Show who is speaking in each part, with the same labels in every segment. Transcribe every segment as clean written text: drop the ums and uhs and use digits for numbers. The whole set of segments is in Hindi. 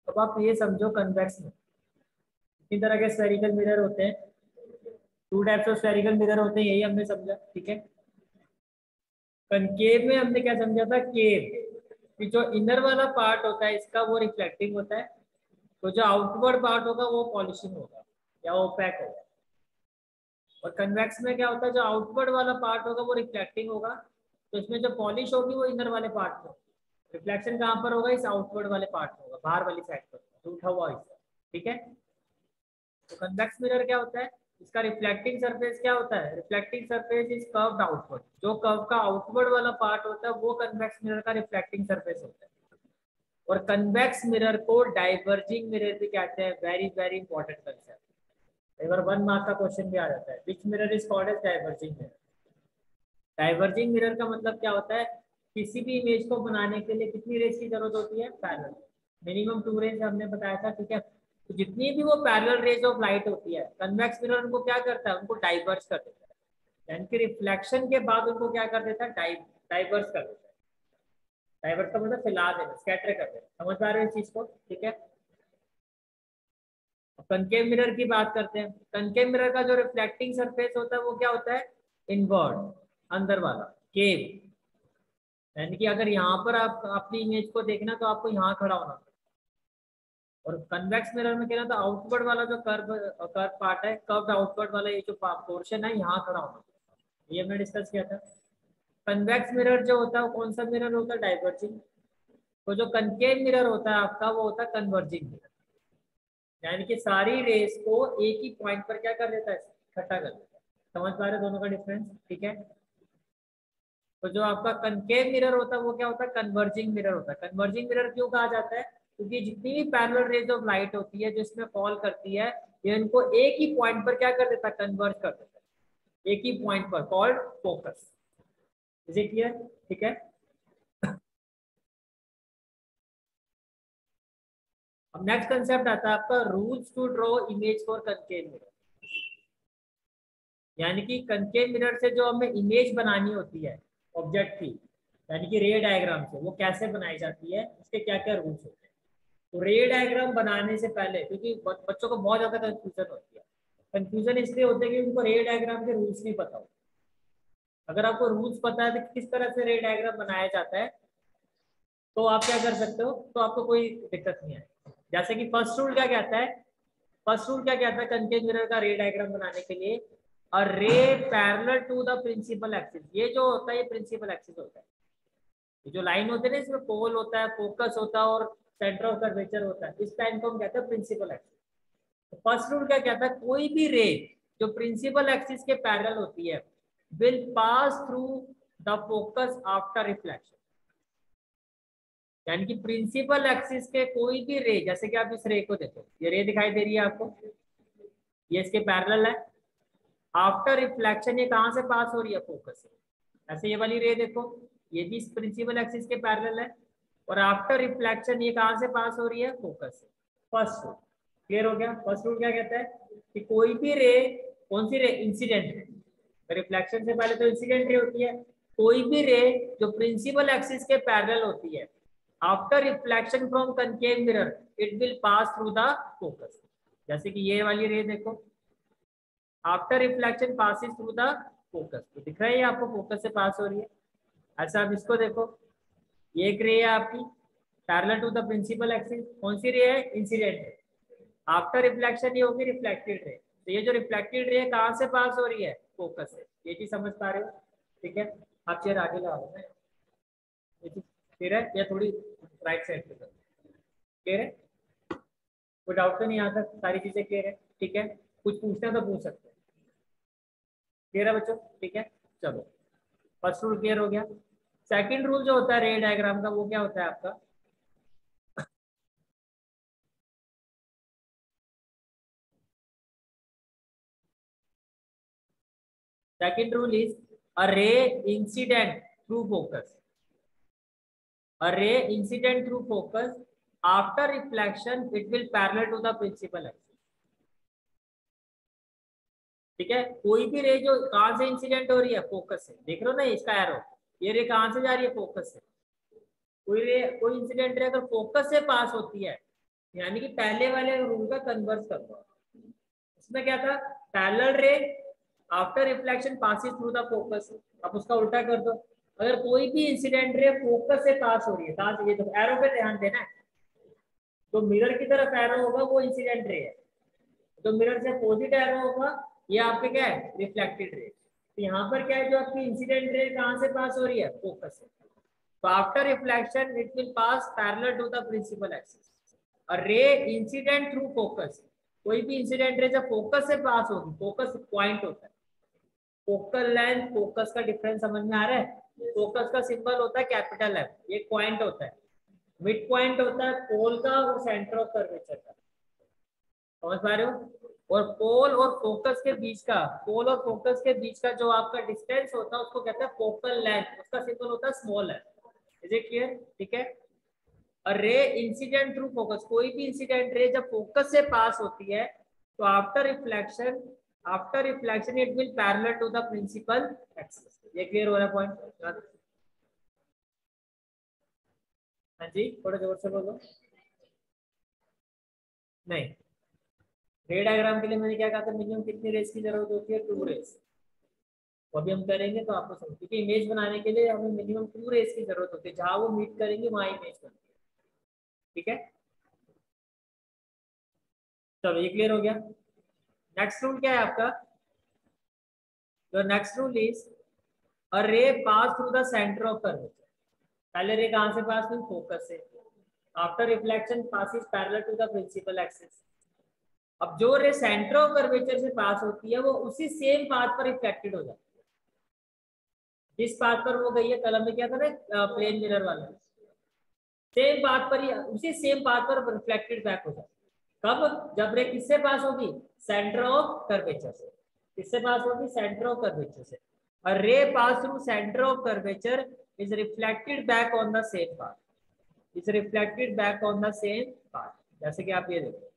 Speaker 1: अब आप ये समझो कन्वेक्स में कितनी तरह के स्फेरिकल मिरर होते हैं, 2 टाइप्स ऑफ स्फेरिकल मिरर होते हैं, यही हमने समझा, ठीक है। कनकेव में हमने क्या समझा था, केव कि जो इनर वाला पार्ट होता है इसका वो रिफ्लेक्टिंग होता है, तो जो आउटवर्ड पार्ट होगा वो पॉलिशिंग होगा या ओपैक होगा। और कन्वेक्स में क्या होता है, जो आउटवर्ड वाला पार्ट होगा वो रिफ्लेक्टिंग होगा, तो इसमें जो पॉलिश होगी वो इनर वाले पार्ट में। रिफ्लेक्शन कहाँ पर होगा, इस आउटवर्ड वाले पार्ट में होगा, बाहर वाली साइड पर जो उठा हुआ हिस्सा, ठीक है। तो कन्वेक्स मिरर क्या होता है, इसका रिफ्लेक्टिंग सरफेस क्या होता है, reflecting surface is curved outward, जो कर्व का आउटवर्ड वाला पार्ट होता है वो कन्वेक्स मिरर का रिफ्लेक्टिंग सरफेस होता है। और कन्वेक्स मिरर को डाइवर्जिंग मिरर भी कहते हैं, वेरी वेरी इंपॉर्टेंट कंसेप्ट, एक बार 1 मार्क का क्वेश्चन भी आ जाता है, which mirror is called as diverging mirror. Diverging mirror का मतलब क्या होता है, किसी भी इमेज को बनाने के लिए कितनी रेज की जरूरत होती है, पैरेलल, मिनिमम 2 रेज हमने बताया था, ठीक है। तो जितनी भी वो पैरेलल रेज ऑफ लाइट होती है, कन्वेक्स मिरर उनको क्या करता है, उनको डाइवर्ज कर देता है, यानी कि रिफ्लेक्शन के बाद उनको क्या कर देता है, डाइवर्ज कर देता है। डाइवर्ज का मतलब फैला देना, स्कैटर कर देना, समझ पा रहे हो इस चीज को, ठीक है। कनकेव मिरर की बात करते हैं, कनकेव मिरर का जो रिफ्लेक्टिंग सरफेस होता है वो क्या होता है, इनवर्ड, अंदर वाला, केव, यानी कि अगर यहाँ पर आप अपनी इमेज को देखना तो आपको यहाँ खड़ा होना पड़ेगा। और कन्वेक्स मिरर में क्या होता है, आउटवर्ड वाला जो कर्व पार्ट है, कर्व आउटवर्ड वाला ये जो पोर्शन है यहाँ खड़ा होना पड़ेगा, ये हमने डिस्कस किया था। कन्वेक्स मिरर जो होता है वो कौन सा मिरर होता है, डाइवर्जिंग। तो जो कनकेव मिरर होता है आपका वो होता है कन्वर्जिंग मिरर, यानी कि सारी रेस को एक ही पॉइंट पर क्या कर देता है, इकट्ठा कर देता है। समझ पा रहे दोनों का डिफरेंस, ठीक है। तो जो आपका कनकेव मिरर होता है वो क्या होता है, कन्वर्जिंग मिरर होता है। कन्वर्जिंग मिरर क्यों कहा जाता है, क्योंकि जितनी भी पैरेलल रेज ऑफ लाइट होती है जो इसमें फॉल करती है, ये इनको एक ही पॉइंट पर क्या कर देता है, कन्वर्ज कर देता है, एक ही पॉइंट पर, called focus. Is it clear, ठीक है। अब नेक्स्ट कंसेप्ट आता है आपका rules to draw image for concave mirror, यानी कि कनकेव मिरर से जो हमें इमेज बनानी होती है ऑब्जेक्ट की, यानी कि रे डायग्राम से, वो कैसे बनाई जाती है, उसके क्या क्या रूल्स होते हैं। तो रे डायग्राम बनाने से पहले, क्योंकि बच्चों को बहुत ज्यादा कंफ्यूजन होती है, कंफ्यूजन इसलिए होता है कि उनको रे डायग्राम के रूल्स नहीं पता होते। अगर आपको रूल्स पता है तो किस तरह से रे डायग्राम बनाया जाता है, तो आप क्या कर सकते हो, तो आपको कोई दिक्कत नहीं आएगी। जैसे कि फर्स्ट रूल क्या कहता है, फर्स्ट रूल क्या कहता है कनकेव मिरर का रे डायग्राम बनाने के लिए, a ray parallel to the principal axis, ये जो होता है ये प्रिंसिपल एक्सिस होता है, ये जो लाइन होती है ना, इसमें पोल होता है, फोकस होता है और सेंटर ऑफ कर्वेचर होता है, इस लाइन को हम कहते हैं प्रिंसिपल एक्सिस। फर्स्ट रूल क्या कहता है, कोई भी रे जो प्रिंसिपल एक्सिस के पैरेलल होती है will pass through the focus after reflection, यानी कि प्रिंसिपल एक्सिस के कोई भी रे, जैसे कि आप इस रे को देखो, ये रे दिखाई दे रही है आपको, ये इसके पैरेलल है, आफ्टर रिफ्लेक्शन ये कहां से पास हो रही है, फोकस से। ऐसे ये वाली रे देखो, ये भी प्रिंसिपल एक्सिस के पैरेलल है, और आफ्टर रिफ्लेक्शन ये कहां से पास हो रही है, फोकस से। फर्स्ट रूल क्लियर हो गया। फर्स्ट रूल क्या कहता है कि कोई भी रे, कौन सी रे, इंसिडेंट रे, रिफ्लेक्शन से पहले तो इंसिडेंट रे होती है, कोई भी रे जो प्रिंसिपल एक्सिस के पैरेलल होती है, after reflection from concave mirror it will pass through the focus. जैसे कि ये वाली रे देखो, after reflection passes through the focus, तो दिख रहा है आपको फोकस से पास हो रही है। अच्छा अब इसको देखो, ये एक रे है आपकी parallel to the principal axis, कौन सी रे है, इंसिडेंट रे, आफ्टर रिफ्लेक्शन ये होगी रिफ्लेक्टेड रे, तो ये जो रिफ्लेक्टेड रे कहां से पास हो रही है, फोकस से। ये चीज समझ पा रहे हो, ठीक है। आप चेयर आगे लगा लो, ये चीज क्लियर है, या थोड़ी राइट साइड पे क्लियर है, कोई डाउट तो नहीं आता, सारी चीजें क्लियर है, ठीक है। कुछ पूछना तो पूछ सकते हैं, क्लियर है बच्चों, ठीक है। चलो फर्स्ट रूल क्लियर हो गया। सेकंड रूल जो होता है रे डायग्राम का, वो क्या होता है आपका, second rule is a ray incident through focus, a ray incident through focus after reflection it will parallel to the principal axis, ठीक है। कोई भी रे जो कहां से इंसिडेंट हो रही है, फोकस से, देख रहे हो ना इसका एरो, ये रे कहां से जा रही है, फोकस से। कोई रे, कोई इंसिडेंट रे अगर फोकस से पास होती है, यानी कि पहले वाले रूल का कन्वर्स कर दो। इसमें क्या था, parallel ray after reflection passes through the focus. अब उसका उल्टा कर दो, अगर कोई भी इंसिडेंट रे फोकस से पास हो रही है, कहां से, ये तो एरो पे ध्यान देना है, तो मिरर की तरफ एरो होगा वो इंसिडेंट रे है, तो मिरर से अपोजिट एरो होगा ये आपके क्या है, रिफ्लेक्टेड रे। तो यहाँ पर क्या है, जो आपकी इंसिडेंट रे कहां से पास हो रही है, फोकस से। तो after reflection it will pass parallel to the principal axis. और रे इंसिडेंट थ्रू फोकस, कोई भी इंसिडेंट रे जब फोकस से पास होगी, फोकस पॉइंट होता है, फोकल लेंथ फोकस का डिफरेंस समझ में आ रहा है। फोकस का सिंबल होता है कैपिटल एफ, ये पॉइंट होता है, मिड पॉइंट होता है पोल का और सेंटर ऑफ कर्वेचर का, समझ पा रहे हो। और पोल और फोकस के बीच का, पोल और फोकस के बीच का जो आपका डिस्टेंस होता है उसको कहते हैं फोकल लेंथ, उसका सिंबल होता है स्मॉल है। इज इट क्लियर, ठीक है। रे इंसिडेंट थ्रू फोकस, कोई भी इंसिडेंट रे जब फोकस से पास होती है तो after reflection it will parallel to the principal axis. ये क्लियर हो रहा है पॉइंट। हाँ जी, थोड़ा जोर से बोलो। नहीं, रे डायग्राम के लिए मैंने क्या कहा था, मिनिमम कितनी रेस की जरूरत होती है, 2 रेस। वो अभी हम करेंगे तो आपको समझ, क्योंकि इमेज बनाने के लिए हमें मिनिमम 2 रेस की जरूरत होती है, जहां वो मीट करेंगे वहां इमेज बनती है, ठीक है। चलो ये क्लियर हो गया। नेक्स्ट रूल क्या है आपका, तो next rule is a ray pass through the centre of curvature. पहले रे कहां से पास हुई, फोकस से। After reflection passes parallel to the principal axis. अब जो रे सेंटर ऑफ कर्वेचर से पास होती है वो उसी सेम पाथ पर रिफ्लेक्टेड हो जाती है, जिस पाथ पर वो गई है। कलम में क्या था ना, प्लेन मिरर वाला, सेम पाथ पर ही, उसी सेम पाथ पर रिफ्लेक्टेड बैक हो जाती है। कब, जब रे किससे पास होगी, सेंटर ऑफ कर्वेचर से। किससे पास होगी, सेंटर ऑफ कर्वेचर से। और ray pass through centre of curvature is reflected back on the same path, is reflected back on the same path. जैसे कि आप ये देखो,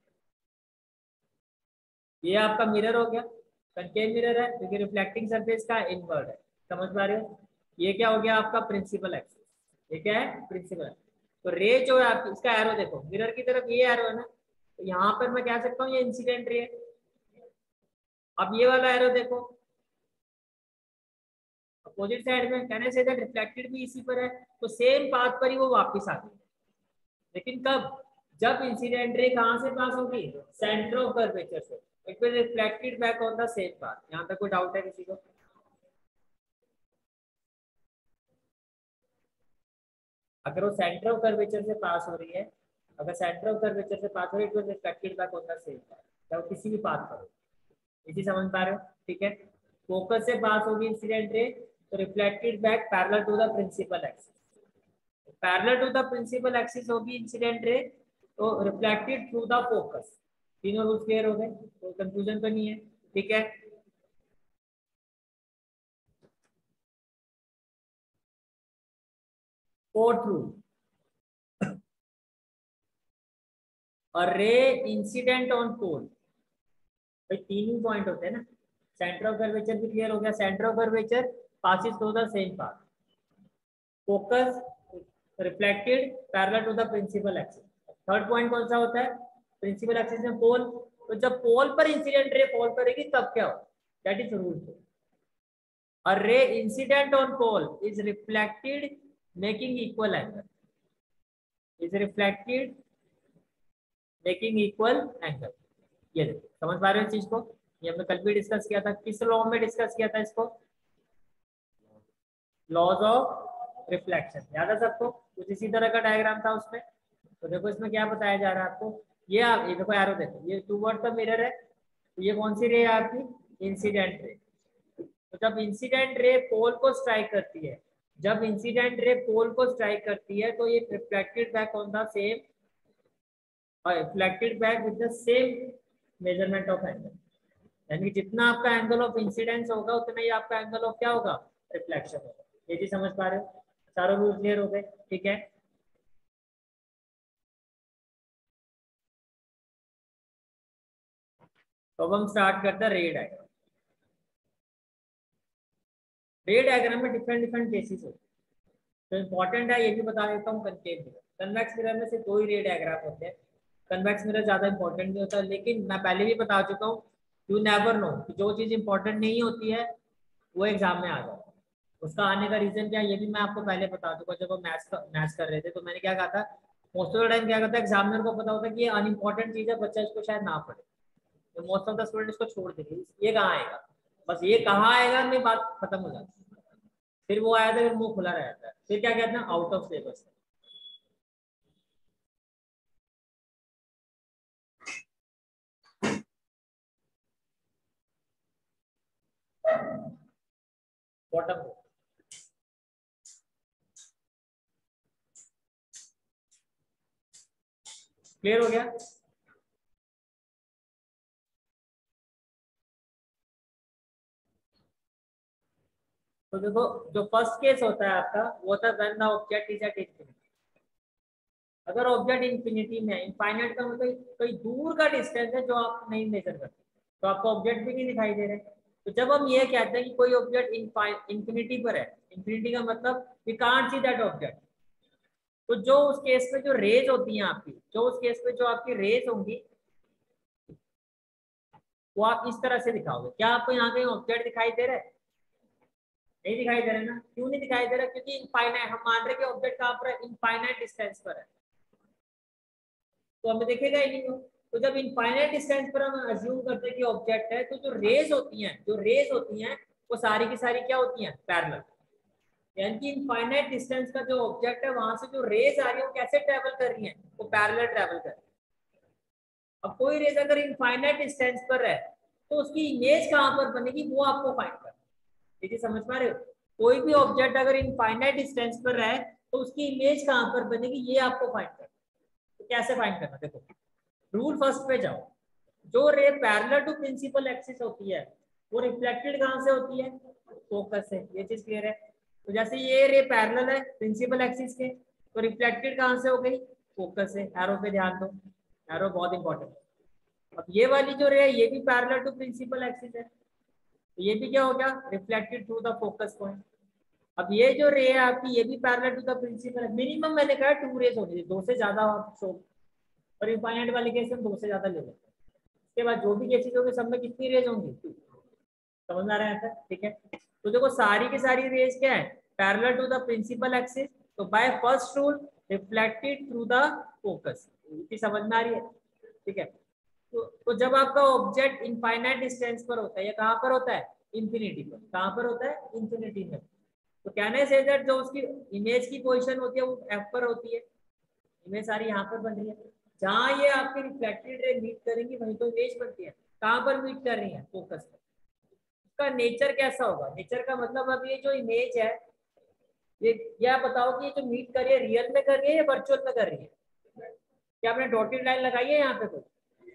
Speaker 1: ये आपका मिरर हो गया, कनकेव मिरर है क्योंकि रिफ्लेक्टिंग सरफेस का इनवर्ड है, समझ पा रहे हो। ये क्या हो गया आपका प्रिंसिपल एक्सिस, ये क्या है, प्रिंसिपल। तो रे जो है आपकी, इसका एरो देखो, मिरर की तरफ ये एरो है ना, तो यहाँ पर मैं कह सकता हूँ ये इंसिडेंट रे है। अब ये वाला एरो देखो अपोजिट साइड में, कहने से रिफ्लेक्टेड भी इसी पर है, तो सेम पाथ पर ही वो वापस आती है। लेकिन कब, जब इंसिडेंट रे कहां से पास होगी, सेंटर ऑफ कर्वेचर से, it will reflected back on the same path. यहां तक कोई डाउट है किसी को, अगर वो सेंटर ऑफ कर्वेचर से पास हो रही है, अगर सेंटर ऑफ कर्वेचर से पास हो रही है, it will reflected back on the same path, चाहे किसी भी पाथ पर हो। इसी समझ पा रहे हो, ठीक है। फोकस से पास होगी इंसिडेंट रे, तो reflected back parallel to the principal axis, parallel to the principal axis होगी इंसिडेंट रे, तो रिफ्लेक्टेड थ्रू द फोकस। तीनों रूल्स क्लियर हो गए, कोई कंफ्यूजन तो नहीं है, ठीक है। फोर्थ रूल, और रे इंसिडेंट ऑन पोल। भाई 3 ही पॉइंट होते हैं ना, सेंटर ऑफ कर्वेचर भी क्लियर हो गया, centre of curvature passes through the same path, focus reflected parallel to the principal axis. Third point कौन सा होता है, प्रिंसिपल एक्सिस में पोल। तो जब पोल पर इंसिडेंट रे फॉल करेगी तब क्या हो, that is rule. A ray incident on pole is reflected making equal angle, is reflected making equal angle। ये देखो, समझ पा रहे हो इस चीज को, ये हमने कल भी डिस्कस किया था, किस लॉ में डिस्कस किया था इसको, लॉज ऑफ रिफ्लेक्शन, याद है सबको। कुछ इसी तरह का डायग्राम था उसमें। तो देखो इसमें क्या बताया जा रहा है आपको, ये आप ये देखो एरो देखो, ये टूवर्ड द मिरर है, तो ये कौन सी रे है आपकी, इंसिडेंट रे। तो जब इंसिडेंट रे पोल को स्ट्राइक करती है, जब इंसिडेंट रे पोल को स्ट्राइक करती है तो ये reflected back on the same, और reflected back with the same measurement of angle. यानी जितना आपका एंगल ऑफ इंसिडेंस होगा उतना ही आपका एंगल ऑफ क्या होगा, रिफ्लेक्शन होगा। ये चीज समझ पा रहे हो, सारे रूल क्लियर हो गए, ठीक है। तो अब हम स्टार्ट करते हैं रे डायग्राम। रे डायग्राम में डिफरेंट डिफरेंट केसेस होते हैं, तो इंपॉर्टेंट है, ये भी बता देता हूँ। कनकेव मिरर, कन्वेक्स मिरर में से 2 ही रे डायग्राम होते हैं, कन्वेक्स मिरर ज्यादा इंपॉर्टेंट नहीं होता, लेकिन मैं पहले भी बता चुका हूँ, यू नेवर नो कि जो चीज इंपॉर्टेंट नहीं होती है वो एग्जाम में आ जाए। उसका आने का रीजन क्या है ये भी मैं आपको पहले बता दूंगा। जब हम मैथ्स कर रहे थे तो मैंने क्या कहा था, मोस्ट ऑफ द टाइम क्या करता है एग्जामिनर को पता होता है कि ये अनइम्पोर्टेंट चीज है, बच्चा इसको शायद ना पढ़े, तो मोस्ट ऑफ द स्टूडेंट इसको छोड़ देंगे, ये कहाँ आएगा, बस ये कहाँ आएगा मेरी बात खत्म हो जाती है। फिर वो आया था, फिर मुंह खुला रहता है, फिर क्या कहते हैं out of syllabus. Bottom clear हो गया। तो देखो जो फर्स्ट केस होता है आपका वो होता है when the object is at infinity. अगर ऑब्जेक्ट इंफिनिटी में, इनफाइनाइट का मतलब कोई दूर का डिस्टेंस है जो आप नहीं मेजर करते, तो आपको ऑब्जेक्ट भी नहीं दिखाई दे रहे। तो जब हम ये कहते हैं कि कोई ऑब्जेक्ट इंफिनिटी पर है, इंफिनिटी का मतलब we can't see that object, तो जो उस केस में जो रेज होती हैं आपकी, जो उस केस में जो आपकी रेज होंगी वो आप इस तरह से दिखाओगे। क्या आपको यहाँ कहीं ऑब्जेक्ट दिखाई दे रहा है? नहीं दिखाई दे रहा है ना। क्यों नहीं दिखाई दे रहा? क्योंकि इनफाइनाइट, हम मान रहे कि ऑब्जेक्ट कहाँ पर है, इनफाइनाइट डिस्टेंस पर है, तो हमें दिखेगा ही नहीं वो। तो जब इनफाइनाइट डिस्टेंस पर हम अज्यूम करते हैं कि ऑब्जेक्ट है, तो जो रेज होती हैं, जो रेज होती हैं वो सारी की सारी क्या होती हैं, पैरेलल। यानी कि इनफाइनाइट डिस्टेंस का जो ऑब्जेक्ट है वहां से जो रेज आ रही है वो कैसे ट्रेवल कर रही है, वो पैरेलल ट्रेवल कर रही है। अब कोई रेज अगर इनफाइनाइट डिस्टेंस पर है तो उसकी इमेज कहां पर बनेगी वो आपको फाइंड करना है। देखिए समझ पा रहे हो, कोई भी ऑब्जेक्ट अगर इनफाइनाइट डिस्टेंस पर है तो उसकी इमेज कहां पर बनेगी ये आपको फाइंड करना है। तो कैसे फाइंड करना, देखो रूल फर्स्ट पे जाओ। जो ray parallel to principal axis होती है वो रिफ्लेक्टेड कहां से होती है, फोकस से। ये चीज क्लियर है। तो जैसे ये रे पैरेलल है प्रिंसिपल एक्सिस के, तो रिफ्लेक्टेड कहां से हो गई, फोकस से। एरो पे ध्यान दो, एरो बहुत इंपॉर्टेंट है। अब ये वाली जो रे है ये भी पैरेलल टू प्रिंसिपल एक्सिस है, तो ये भी क्या हो गया, reflected through the focus point. अब ये जो रे है आपकी ये भी पैरेलल टू द प्रिंसिपल है। मिनिमम मैंने कहा 2 रेज होनी चाहिए, 2 से ज्यादा आप शो, और इनफाइनाइट वाले केस में 2 से ज्यादा ले लेते हैं। उसके बाद जो भी केसेस होंगे सब में कितनी रेज होंगी, 2। समझ आ रहा है? ठीक है। तो देखो सारी की सारी रेज क्या है, parallel to the principal axis, तो by first rule reflected through the focus. समझ में आ रही है? ठीक है। तो जब आपका ऑब्जेक्ट इनफाइनाइट डिस्टेंस पर होता है, या कहां पर होता है, इंफिनिटी पर। कहां पर होता है, इंफिनिटी में। तो कहने से दैट जो उसकी इमेज की पोजीशन होती है वो एफ पर होती है, इमेज सारी यहाँ पर बन रही है। जहां ये आपकी रिफ्लेक्टेड रे मीट करेंगी वहीं तो इमेज बनती है। कहां पर मीट कर रही है, फोकस पर। इसका नेचर कैसा होगा, नेचर का मतलब अब ये जो इमेज है ये आप बताओ कि ये जो मीट कर रही है रियल में कर रही है या वर्चुअल में कर रही है। क्या आपने डॉटेड लाइन लगाई है यहाँ पे कोई,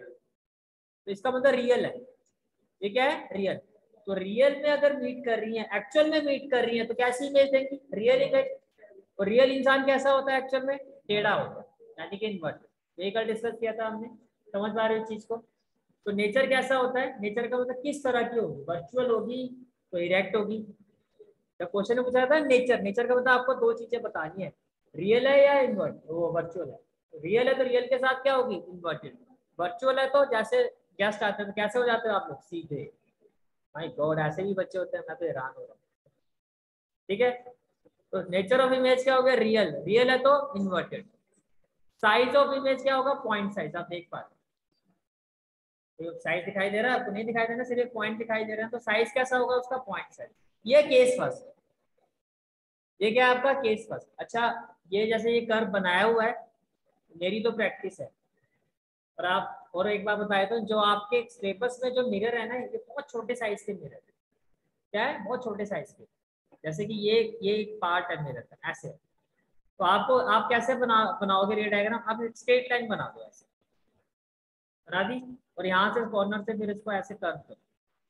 Speaker 1: तो इसका मतलब रियल है। ये क्या है, रियल। तो रियल में अगर मीट कर रही है, एक्चुअल में मीट कर रही है, तो कैसी इमेज देंगी, रियल इमेज। और रियल इंसान कैसा होता है एक्चुअल में, टेढ़ा होता है, यानी कि इन्वर्ट। ये कल डिस्कस किया था हमने। समझ पा रहे हो इस चीज को। तो नेचर कैसा होता है, नेचर का मतलब किस तरह की होगी, वर्चुअल होगी तो इरेक्ट होगी। जब क्वेश्चन में पूछा था नेचर, नेचर का मतलब आपको 2 चीजें बतानी है, रियल है या इन्वर्ट, वो वर्चुअल है। रियल है तो रियल के साथ क्या होगी, इन्वर्टेड। वर्चुअल है तो जैसे गेस्ट आते हैं तो कैसे हो जाते हो आप लोग, सीधे। माय गॉड, ऐसे भी बच्चे होते हैं, मैं तो हैरान हो रहा हूँ। ठीक है। तो नेचर ऑफ इमेज क्या हो गया, रियल, रियल है तो इन्वर्टेड। साइज ऑफ इमेज क्या होगा, पॉइंट साइज। आप देख पा रहे हो साइज दिखाई दे रहा है आपको, नहीं दिखाई दे रहा, सिर्फ पॉइंट दिखाई दे रहा है, तो साइज कैसा होगा उसका, पॉइंट साइज। ये केस फर्स्ट, ये क्या है आपका केस फर्स्ट। अच्छा, ये जैसे ये कर्व बनाया हुआ है, मेरी तो प्रैक्टिस है। और आप, और एक बार बताया तो जो आपके सिलेबस में जो मिरर है ना, ये बहुत छोटे साइज के मिरर है। क्या है, बहुत छोटे साइज के। जैसे कि ये एक पार्ट है मिरर का, ऐसे। तो आपको, आप कैसे बनाओगे रे डायग्राम, आप एक स्ट्रेट लाइन बना दो, ऐसे बना दी। और यहाँ से कॉर्नर से फिर इसको ऐसे कर दो।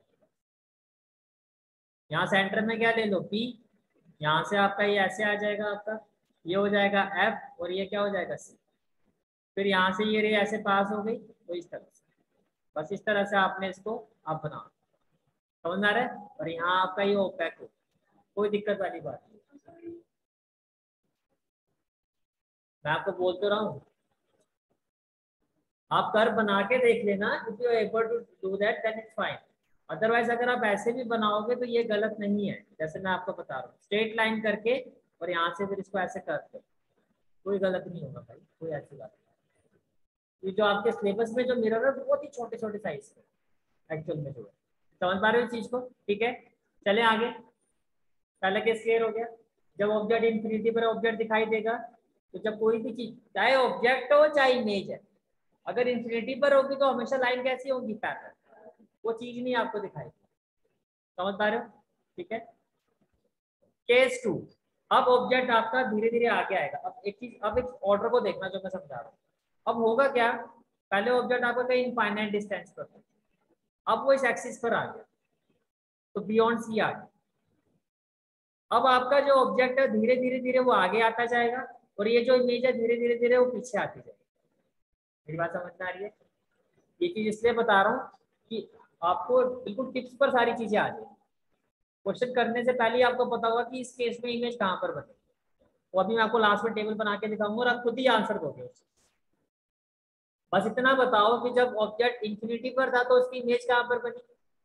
Speaker 1: यहाँ सेंटर में क्या ले लो, पी। यहाँ से आपका ये ऐसे आ जाएगा आपका, ये हो जाएगा एफ, और ये क्या हो जाएगा, सी। फिर यहाँ से ये रे ऐसे पास हो गई, तो इस तरह से, बस इस तरह से आपने इसको आप बनाओ। समझ आ रहा है? और यहाँ आपका ये ओपैक हो, कोई दिक्कत वाली बात नहीं। मैं आपको बोल तो रहा हूँ। आप कर्व बना के देख लेना, if you are able to do that then it's fine. Otherwise अगर आप ऐसे भी बनाओगे तो ये गलत नहीं है, जैसे मैं आपको बता रहा हूँ स्ट्रेट लाइन करके और यहाँ से फिर इसको ऐसे करते, कोई गलत नहीं होगा भाई, कोई ऐसी बात नहीं। ये जो आपके सिलेबस में जो मिरर है बहुत ही छोटे छोटे साइज के एक्चुअल में जो है, समझ पा रहे हो इस चीज को? ठीक है, चले आगे। पहले केस क्लियर हो गया। जब ऑब्जेक्ट इंफिनिटी पर ऑब्जेक्ट दिखाई देगा, तो जब कोई भी चीज चाहे ऑब्जेक्ट हो चाहे इमेज है, अगर इंफिनिटी पर होगी तो हमेशा लाइन कैसी होगी? पैरेलल, वो चीज नहीं आपको दिखाई दी। समझ पा रहे हो? ठीक है। केस 2, अब ऑब्जेक्ट आपका धीरे धीरे आगे आएगा। अब एक चीज, अब एक ऑर्डर को देखना जो मैं समझा रहा हूँ। अब होगा क्या, पहले ऑब्जेक्ट आपका कहीं इनफाइनाइट डिस्टेंस पर था, अब वो इस एक्सिस पर आ गया तो बियॉन्ड सी आ गया। अब आपका जो ऑब्जेक्ट है धीरे धीरे धीरे वो आगे आता जाएगा और ये जो इमेज है धीरे धीरे धीरे वो पीछे आती जाएगी। मेरी बात समझ में आ रही है? ये चीज इसलिए बता रहा हूँ कि आपको बिल्कुल टिप्स पर सारी चीजें आ जाएगी। क्वेश्चन करने से पहले आपको पता होगा कि इस केस में इमेज कहाँ पर बनेगी। वो अभी मैं आपको लास्ट में टेबल बना के दिखाऊंगा और आप खुद ही आंसर दोगे उससे। बस इतना बताओ कि जब ऑब्जेक्ट इंफिनिटी पर था तो उसकी इमेज कहाँ पर बनी?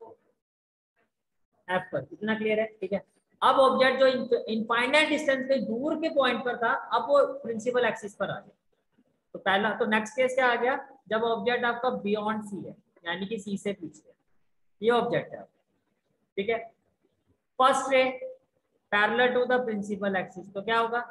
Speaker 1: एफ पर। इतना क्लियर है? ठीक है। अब ऑब्जेक्ट जो इनफाइनाइट डिस्टेंस पे दूर के पॉइंट पर था, अब वो प्रिंसिपल एक्सिस पर आ गया। तो पहला तो नेक्स्ट केस क्या आ गया, जब ऑब्जेक्ट आपका बियॉन्ड सी है, यानी कि सी से पीछे है, ये ऑब्जेक्ट है। ठीक है। First ray parallel to the principal axis, तो क्या होगा?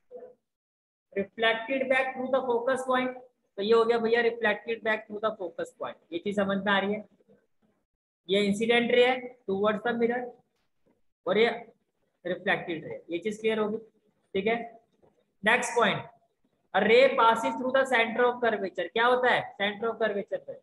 Speaker 1: Reflected back through the focus point. तो ये हो गया भैया reflected back through the focus point. ये चीज समझ में आ रही है? ये इंसिडेंट रे है टूवर्ड्स द मिरर और ये रिफ्लेक्टेड रे, ये चीज क्लियर होगी। ठीक है। Next point, a ray passes through the centre of curvature. क्या होता है सेंटर ऑफ कर्वेचर पे?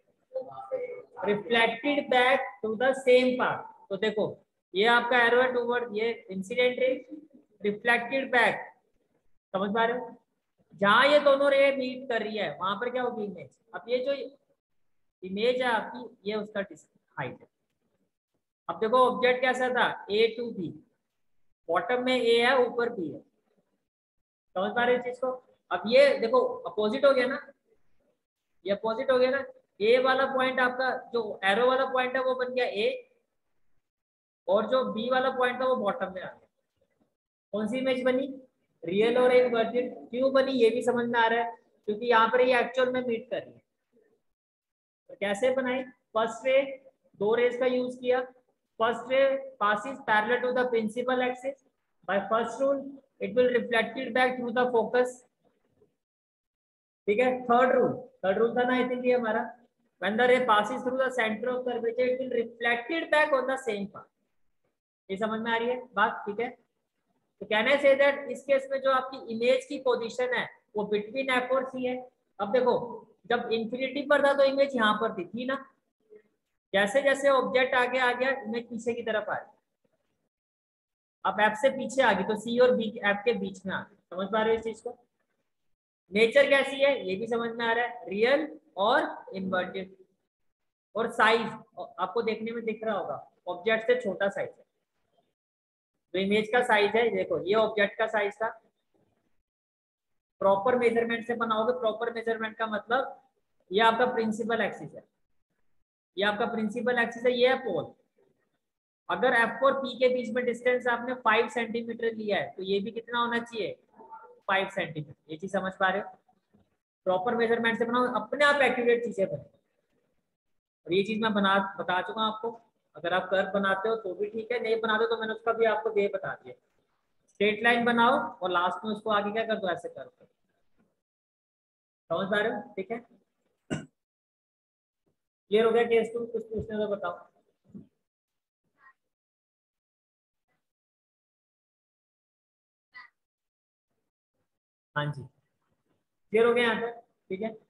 Speaker 1: Reflected back to the same path. तो देखो ये आपका एरो है टूवर्ड, ये इंसिडेंट रे, रिफ्लेक्टेड बैक। समझ पा रहे हो? जहां ये दोनों रे मीट कर रही है वहां पर क्या होगी इमेज। अब ये जो इमेज है आपकी, ये उसका हाइट है। अब देखो ऑब्जेक्ट कैसा था, ए टू बी, बॉटम में ए है ऊपर बी है। समझ पा रहे हो चीज को? अब ये देखो अपोजिट हो गया ना, ये अपोजिट हो गया ना। ए वाला पॉइंट आपका जो एरो वाला पॉइंट है वो बन गया ए, और जो बी वाला पॉइंट था वो बॉटम में आ गया। कौन सी इमेज बनी? रियल और इनवर्टेड। क्यों बनी ये भी समझ में आ रहा है, क्योंकि यहाँ पर ये एक्चुअल में मीट कर रही है। तो कैसे बनाई? फर्स्ट रे, दो रेज का यूज किया। First ray passes parallel to the principal axis. By first rule, it will reflected back through the focus. ठीक है। थर्ड रूल था ना आई थिंक ये हमारा, when the ray passes through the center of curvature, it will reflected back on the same path. ये समझ में आ रही है बात? ठीक है। तो कहना से दैट इस केस में जो आपकी इमेज की पोजीशन है वो बिटवीन एफ और सी है। अब देखो जब इंफिनिटी पर था तो इमेज यहाँ पर थी ना, जैसे जैसे ऑब्जेक्ट आगे आ गया इमेज पीछे की तरफ आ गई। अब एफ से पीछे आ गई तो सी और बी एफ के बीच में आ गई। समझ पा रहे हो इस चीज को? नेचर कैसी है ये भी समझ में आ रहा है, रियल और इन्वर्टेड। और साइज आपको देखने में दिख रहा होगा, ऑब्जेक्ट से छोटा साइज है। तो इमेज का साइज है, देखो ये ऑब्जेक्ट का साइज था। प्रॉपर मेजरमेंट से बनाओगे, प्रॉपर मेजरमेंट का मतलब ये आपका प्रिंसिपल एक्सिस है, ये आपका प्रिंसिपल एक्सिस है, ये है पोल। अगर एफ और पी के बीच में डिस्टेंस आपने 5 सेंटीमीटर लिया है तो ये भी कितना होना चाहिए? 5 सेंटीमीटर। ये चीज समझ पा रहे हो? प्रॉपर मेजरमेंट से बनाओ, अपने आप एक्यूरेट चीजें बने। और ये चीज मैं बता चुका हूँ आपको। अगर आप कर्व बनाते हो तो भी ठीक है, नहीं बनाते तो मैंने उसका भी आपको वे बता दिया। स्ट्रेट लाइन बनाओ और लास्ट में उसको आगे क्या कर दो, ऐसे कर्व। समझ पा रहे हो? ठीक है, क्लियर हो गया केस टू? कुछ पूछने तो बताओ। हाँ जी, क्लियर हो गया यहाँ पर? ठीक है।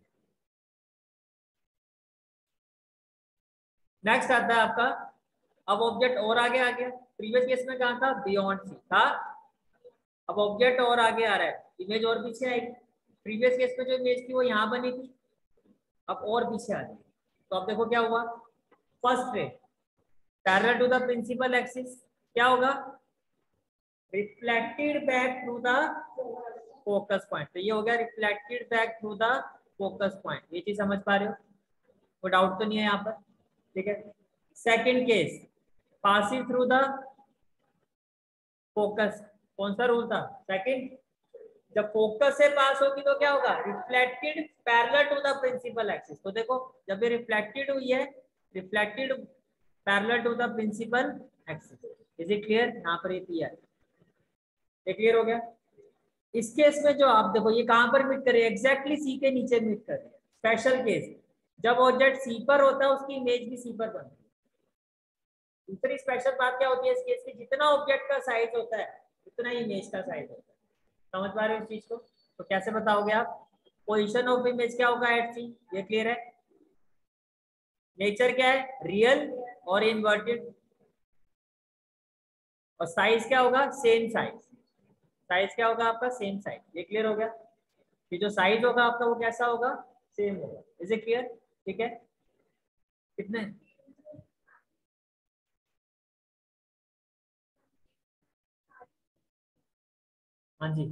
Speaker 1: नेक्स्ट आता है आपका, अब ऑब्जेक्ट और आगे आ गया। प्रीवियस केस में कहा था बियॉन्ड सी था, अब ऑब्जेक्ट और आगे आ रहा है, इमेज और पीछे आएगी। प्रीवियस केस में जो इमेज थी वो यहाँ बनी थी, अब और पीछे आ गई। तो अब देखो क्या हुआ, first ray parallel to the principal axis, क्या होगा? Reflected back through the focus point. तो ये हो गया reflected back through the focus point. ये चीज समझ पा रहे हो? कोई डाउट तो नहीं है यहाँ पर? ठीक है। Second case, passing through the focus. कौन सा रूल था? सेकंड। जब फोकस से पास होगी तो क्या होगा? Reflected parallel to the principal axis. तो देखो जब ये रिफ्लेक्टेड हुई है, reflected parallel to the principal axis. Is it clear? यहाँ पर ये पी है, ये क्लियर हो गया। इस केस में जो आप देखो ये कहां पर मीट कर रही है? एग्जैक्टली सी के नीचे मीट कर रही है। स्पेशल केस, जब ऑब्जेक्ट सी पर होता है उसकी इमेज भी सी पर बनती है। दूसरी स्पेशल बात क्या होती है इस केस की? जितना ऑब्जेक्ट का साइज होता है उतना ही इमेज का साइज होता है। समझ पा रहे हो इस चीज को? तो कैसे बताओगे आप? पोजीशन ऑफ इमेज क्या होगा एट सी, ये क्लियर है। नेचर क्या है? रियल और इन्वर्टेड। और साइज क्या होगा? Same size. साइज क्या होगा आपका? Same size. ये क्लियर हो गया कि जो साइज होगा आपका वो कैसा होगा? सेम होगा। Is it clear? ठीक है। कितने? हाँ जी,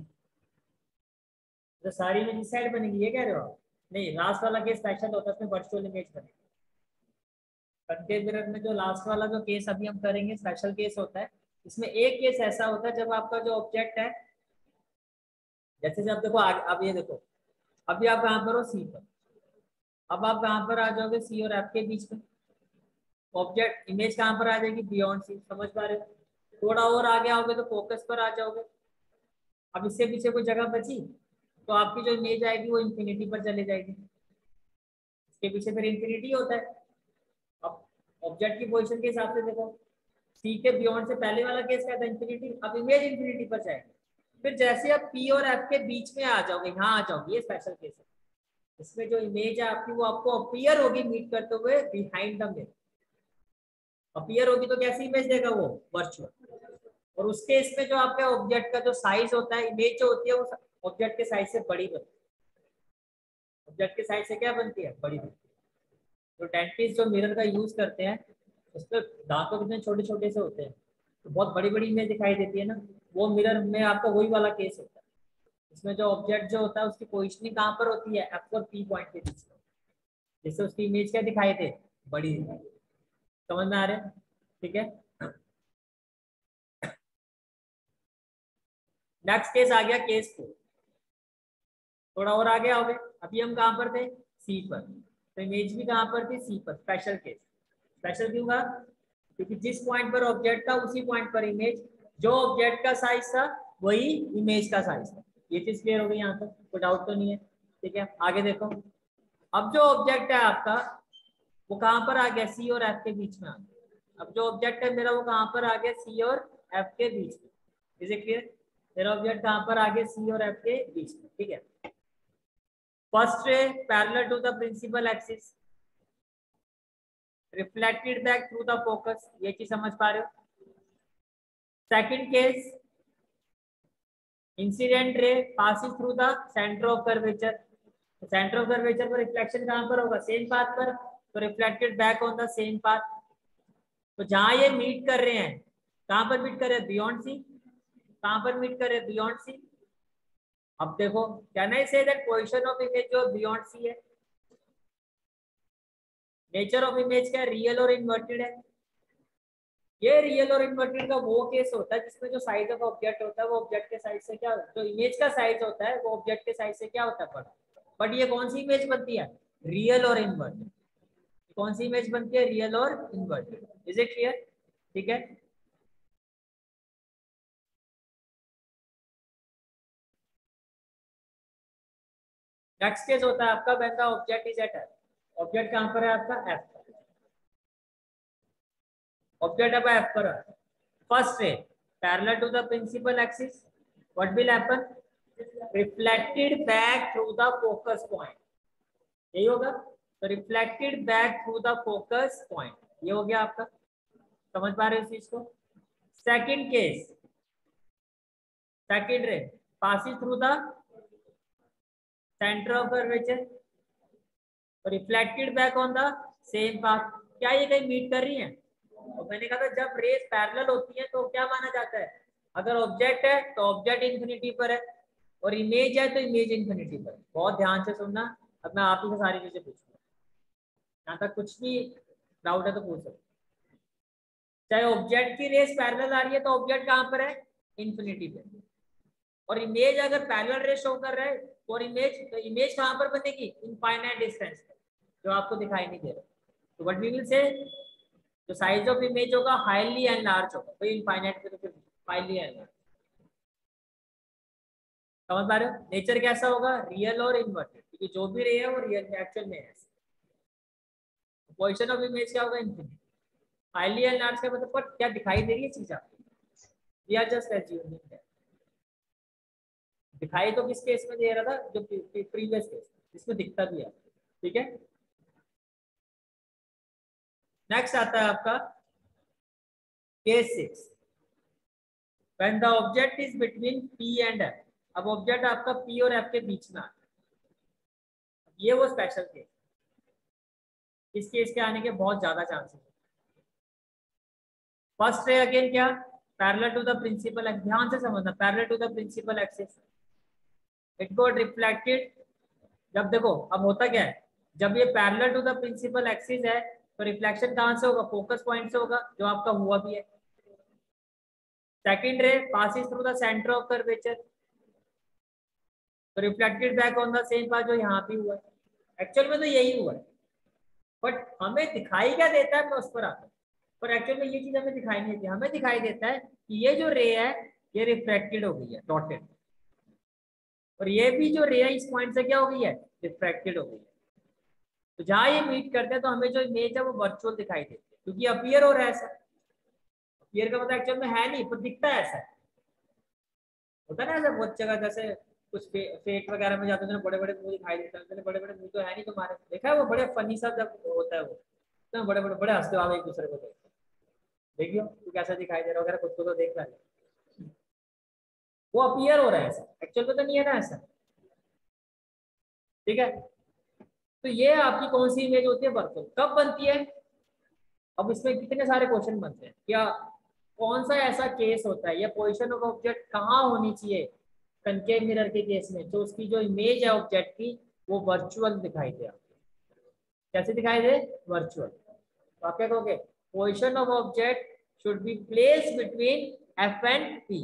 Speaker 1: तो सारी में इस साइड बनेगी ये कह रहे हो आप? नहीं, लास्ट वाला केस स्पेशल होता है, उसमें वर्चुअल इमेज बनेगी। कंकेव मिरर में जो लास्ट वाला जो केस अभी हम करेंगे स्पेशल केस होता है। इसमें एक केस ऐसा होता है जब आपका जो ऑब्जेक्ट है, जैसे जब देखो अब ये देखो, अभी आप कहाँ पर हो? सी पर। अब आप कहाँ पर आ जाओगे? सी और एफ के बीच में। ऑब्जेक्ट इमेज कहाँ पर आ जाएगी? Beyond C. समझ पा रहे हो? थोड़ा और आगे आओगे तो फोकस पर आ जाओगे। अब इससे पीछे कोई जगह बची तो आपकी जो इमेज आएगी वो इंफिनिटी पर चली जाएगी। इसके पीछे फिर इंफिनिटी होता है। अब ऑब्जेक्ट की पोजीशन के हिसाब से देखो, सी के बियॉन्ड से पहले वाला केस क्या था? इंफिनिटी। अब इमेज इंफिनिटी पर जाएगी। फिर जैसे आप पी और एफ के बीच में आ जाओगे, यहाँ आ जाओगे, ये स्पेशल केस है। इसमें जो इमेज है आपकी वो आपको अपीयर होगी मीट करते हुए बिहाइंड द मिरर। अपीयर होगी तो कैसी इमेज देगा वो? वर्चुअल। और उस केस में जो आपके ऑब्जेक्ट का जो साइज होता है, इमेज जो होती है वो ऑब्जेक्ट के साइज से बड़ी बनती है। ऑब्जेक्ट के साइज से क्या बनती है? बड़ी बनती है। तो डेंटिस्ट जो मिरर का यूज करते हैं उस पर दांतों कितने छोटे छोटे से होते हैं, तो बहुत बड़ी बड़ी इमेज दिखाई देती है ना। वो मिरर में आपका वही वाला केस होता है। इसमें जो ऑब्जेक्ट जो होता है उसकी पोजिशनिंग कहाँ पर होती है? एफ और पी पॉइंट के बीच में, जिससे उसकी इमेज क्या दिखाई दे? बड़ी दिखाई दे। समझ में आ रहा है? ठीक है। नेक्स्ट केस आ गया केस 4। थोड़ा और आगे आओगे, अभी हम कहाँ पर थे? सी पर। तो इमेज भी कहाँ पर थी? सी पर। Special case. स्पेशल क्यों था? क्योंकि जिस पॉइंट पर ऑब्जेक्ट था उसी पॉइंट पर इमेज, जो ऑब्जेक्ट का साइज था वही इमेज का साइज था। ये चीज क्लियर हो गई यहाँ तक? कोई डाउट तो नहीं है? ठीक है, आगे देखो। अब जो ऑब्जेक्ट है आपका वो कहाँ पर आ गया? सी और एफ के बीच में आ गया। अब जो ऑब्जेक्ट है मेरा वो कहाँ पर आ गया? सी और एफ के बीच में। Is it clear? मेरा ऑब्जेक्ट कहाँ पर आ गया? सी और एफ के बीच में। ठीक है। First ray parallel to the principal axis, reflected back through the focus. ये चीज समझ पा रहे हो? Second case, incident ray passing through the centre of curvature. Centre of curvature पर रिफ्लेक्शन कहां पर होगा? सेम पाथ पर। तो reflected back on the same path. तो जहां ये मीट कर रहे हैं, कहां पर मीट कर रहे हैं? Beyond C. कहां पर मीट कर रहे हैं? Beyond C. अब देखो, can I say that position of image जो बियॉन्ड सी है? नेचर ऑफ इमेज क्या है? रियल और इन्वर्टेड है। ये रियल और इन्वर्टेड का वो केस होता है जिसमें जो साइज ऑफ ऑब्जेक्ट होता है वो ऑब्जेक्ट के साइज से क्या, जो इमेज का साइज होता है वो ऑब्जेक्ट के साइज से क्या होता है? बड़ा। बट ये कौन सी इमेज बनती है? रियल और इन्वर्टेड। कौन सी इमेज बनती है? रियल और इन्वर्टेड। Is it clear? ठीक है। नेक्स्ट केस होता है आपका when the object is at F. Object कहां पर है आपका? एफ पर। ऑब्जेक्ट अब एफ पर है। First ray parallel to the principal axis, what will happen? Reflected back through the focus point. यही होगा। तो reflected back through the focus point, ये हो गया आपका। समझ पा रहे हो इस चीज को? Second case, second ray passing through the centre of curvature, reflected back on the same path. क्या ये कहीं मीट कर रही है? और मैंने कहा था जब रेस पैरेलल होती है तो क्या माना जाता है? अगर ऑब्जेक्ट है तो ऑब्जेक्ट इंफिनिटी पर है और इमेज है तो इमेज इंफिनिटी पर। बहुत ध्यान से सुनना, अब मैं आप ही से सारी चीजें पूछूंगा, यहाँ तक कुछ भी डाउट है तो पूछ सकते। चाहे ऑब्जेक्ट की रेस पैरेलल आ रही है तो ऑब्जेक्ट कहाँ पर है, इन्फिनिटी पे, और इमेज अगर पैरेलल रेस शो कर रहा है और इमेज, तो इमेज कहाँ पर बनेगी, इनफाइनाइट डिस्टेंस पे, जो आपको दिखाई नहीं दे रहा। तो व्हाट वी विल से, जो साइज ऑफ इमेज होगा हाईली एनलार्ज होगा, तो इनफाइनाइट पे तो फिर हाईली एनलार्ज। समझ पा रहे हो, नेचर कैसा होगा, रियल और इन्वर्टेड, क्योंकि जो भी रे है वो रियल एक्चुअल में है। पोजीशन ऑफ इमेज क्या होगा, इन्फिनिटी। हाईली एनलार्ज का मतलब, पर क्या दिखाई दे रही है चीज आपको, we are just assuming that. दिखाई तो किस केस में दे रहा था, जो प्रीवियस केस जिसमें दिखता भी है। ठीक है, नेक्स्ट आता है आपका case 6, when the object is between P and F। अब ऑब्जेक्ट आपका P और F के बीच में आता है, ये वो स्पेशल केस, इस केस के आने के बहुत ज्यादा चांसेस है। फर्स्ट रे अगेन क्या, parallel to the principal axis, ध्यान से समझना, parallel to the principal axis, it got reflected. जब देखो अब होता क्या है, जब ये parallel to the principal axis है तो रिफ्लेक्शन कहां से होगा, फोकस पॉइंट से होगा, जो आपका हुआ भी है। Second ray passes through the centre of curvature, तो reflected back on the same path, जो यहाँ भी हुआ है। एक्चुअल में तो यही हुआ है, बट हमें दिखाई क्या देता है, मैं उस पर आता हूँ। पर एक्चुअल में ये चीज हमें दिखाई नहीं देती, हमें दिखाई देता है कि ये जो रे है ये रिफ्रैक्टेड हो गई है, डॉटेड, और ये भी जो रे है इस पॉइंट से क्या हो गई है, रिफ्रैक्टेड हो गई है। तो जहां ये मीट करते हैं तो हमें जो इमेज है वो वर्चुअल दिखाई देती है, क्योंकि अपीयर हो रहा है ऐसा। अपीयर का मतलब एक्चुअल में है नहीं, पर दिखता है ऐसा। होता है ना ऐसा बहुत जगह, जैसे कुछ फेक वगैरह में जाते हैं, बड़े बड़े मुंह दिखाई देते हैं, बड़े बड़े मुंह तो है नहीं तुम्हारे, देखा है वो बड़े फनी सा जब होता है वो, तो बड़े बड़े बड़े हंसते हो आप एक दूसरे को देखते, देखियो तू कैसा दिखाई दे रहा वगैरह, खुद को तो देख रहा है, वो अपीयर हो रहा है ऐसा, एक्चुअल में तो नहीं है ना ऐसा। ठीक है, तो ये आपकी कौन सी इमेज होती है, वर्चुअल कब बनती है। अब इसमें कितने सारे क्वेश्चन बनते हैं, क्या कौन सा ऐसा केस होता है, या पोजीशन ऑफ ऑब्जेक्ट कहाँ होनी चाहिए कनकेव मिरर के केस में, तो उसकी जो इमेज है ऑब्जेक्ट की वो वर्चुअल दिखाई दे आपको। कैसे दिखाई दे, वर्चुअल। तो आप क्या कहोगे, position of object should be place between F and P।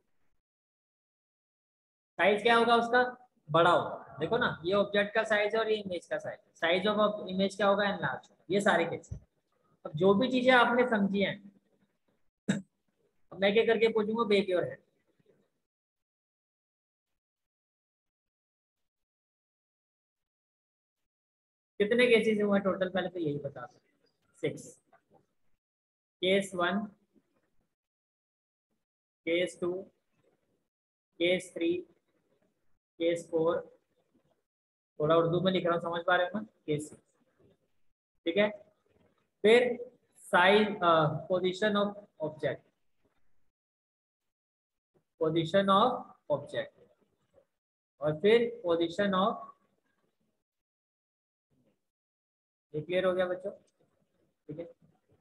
Speaker 1: Size क्या होगा उसका, बड़ा होगा। देखो ना, ये ऑब्जेक्ट का साइज है और ये इमेज का साइज है, साइज ऑफ इमेज क्या होगा, एनलार्ज होगा। ये सारे केस। अब जो भी चीजें आपने समझी हैं, अब मैं क्या करके पूछूंगा, बेक योर हेड। कितने केसेस हुए टोटल, पहले तो यही बता सकते। 6, केस 1, केस 2, केस 3, केस 4, थोड़ा उर्दू में लिख रहा हूँ, समझ पा रहे हो ना, केस 6। ठीक है, फिर size, position of object, position of object, और फिर पोजीशन ऑफ, ये क्लियर हो गया बच्चों। ठीक है,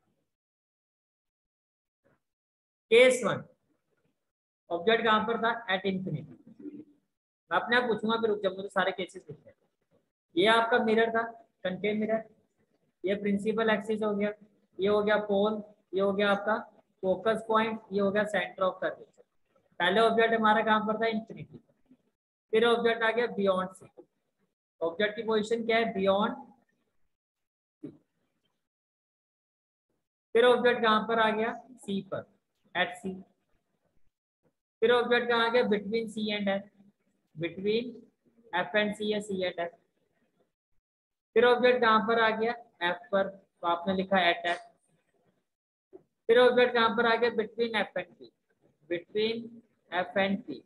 Speaker 1: केस 1, ऑब्जेक्ट कहां पर था, एट इंफिनिटी। मैं अपने आप पूछूंगा, फिर जब मुझे सारे केसेस लिखते हैं। ये आपका मिरर था, कनकेव मिरर, ये प्रिंसिपल एक्सिस हो गया, ये हो गया पोल, ये हो गया आपका फोकस पॉइंट, ये हो गया सेंटर ऑफ कर्वेचर। पहले ऑब्जेक्ट हमारा कहां पर था, इंफिनिटी। फिर ऑब्जेक्ट आ गया बियॉन्ड सी, ऑब्जेक्ट की पोजीशन क्या है, बियॉन्ड सी। फिर ऑब्जेक्ट कहां पर आ गया, सी पर, एट सी। फिर ऑब्जेक्ट कहां आ गया, between C and F, between F and C या सी एंड एफ। फिर ऑब्जेक्ट कहां पर आ गया, एफ पर, तो आपने लिखा एट एफ। फिर ऑब्जेक्ट कहां पर आ गया, between F and P, between F and P.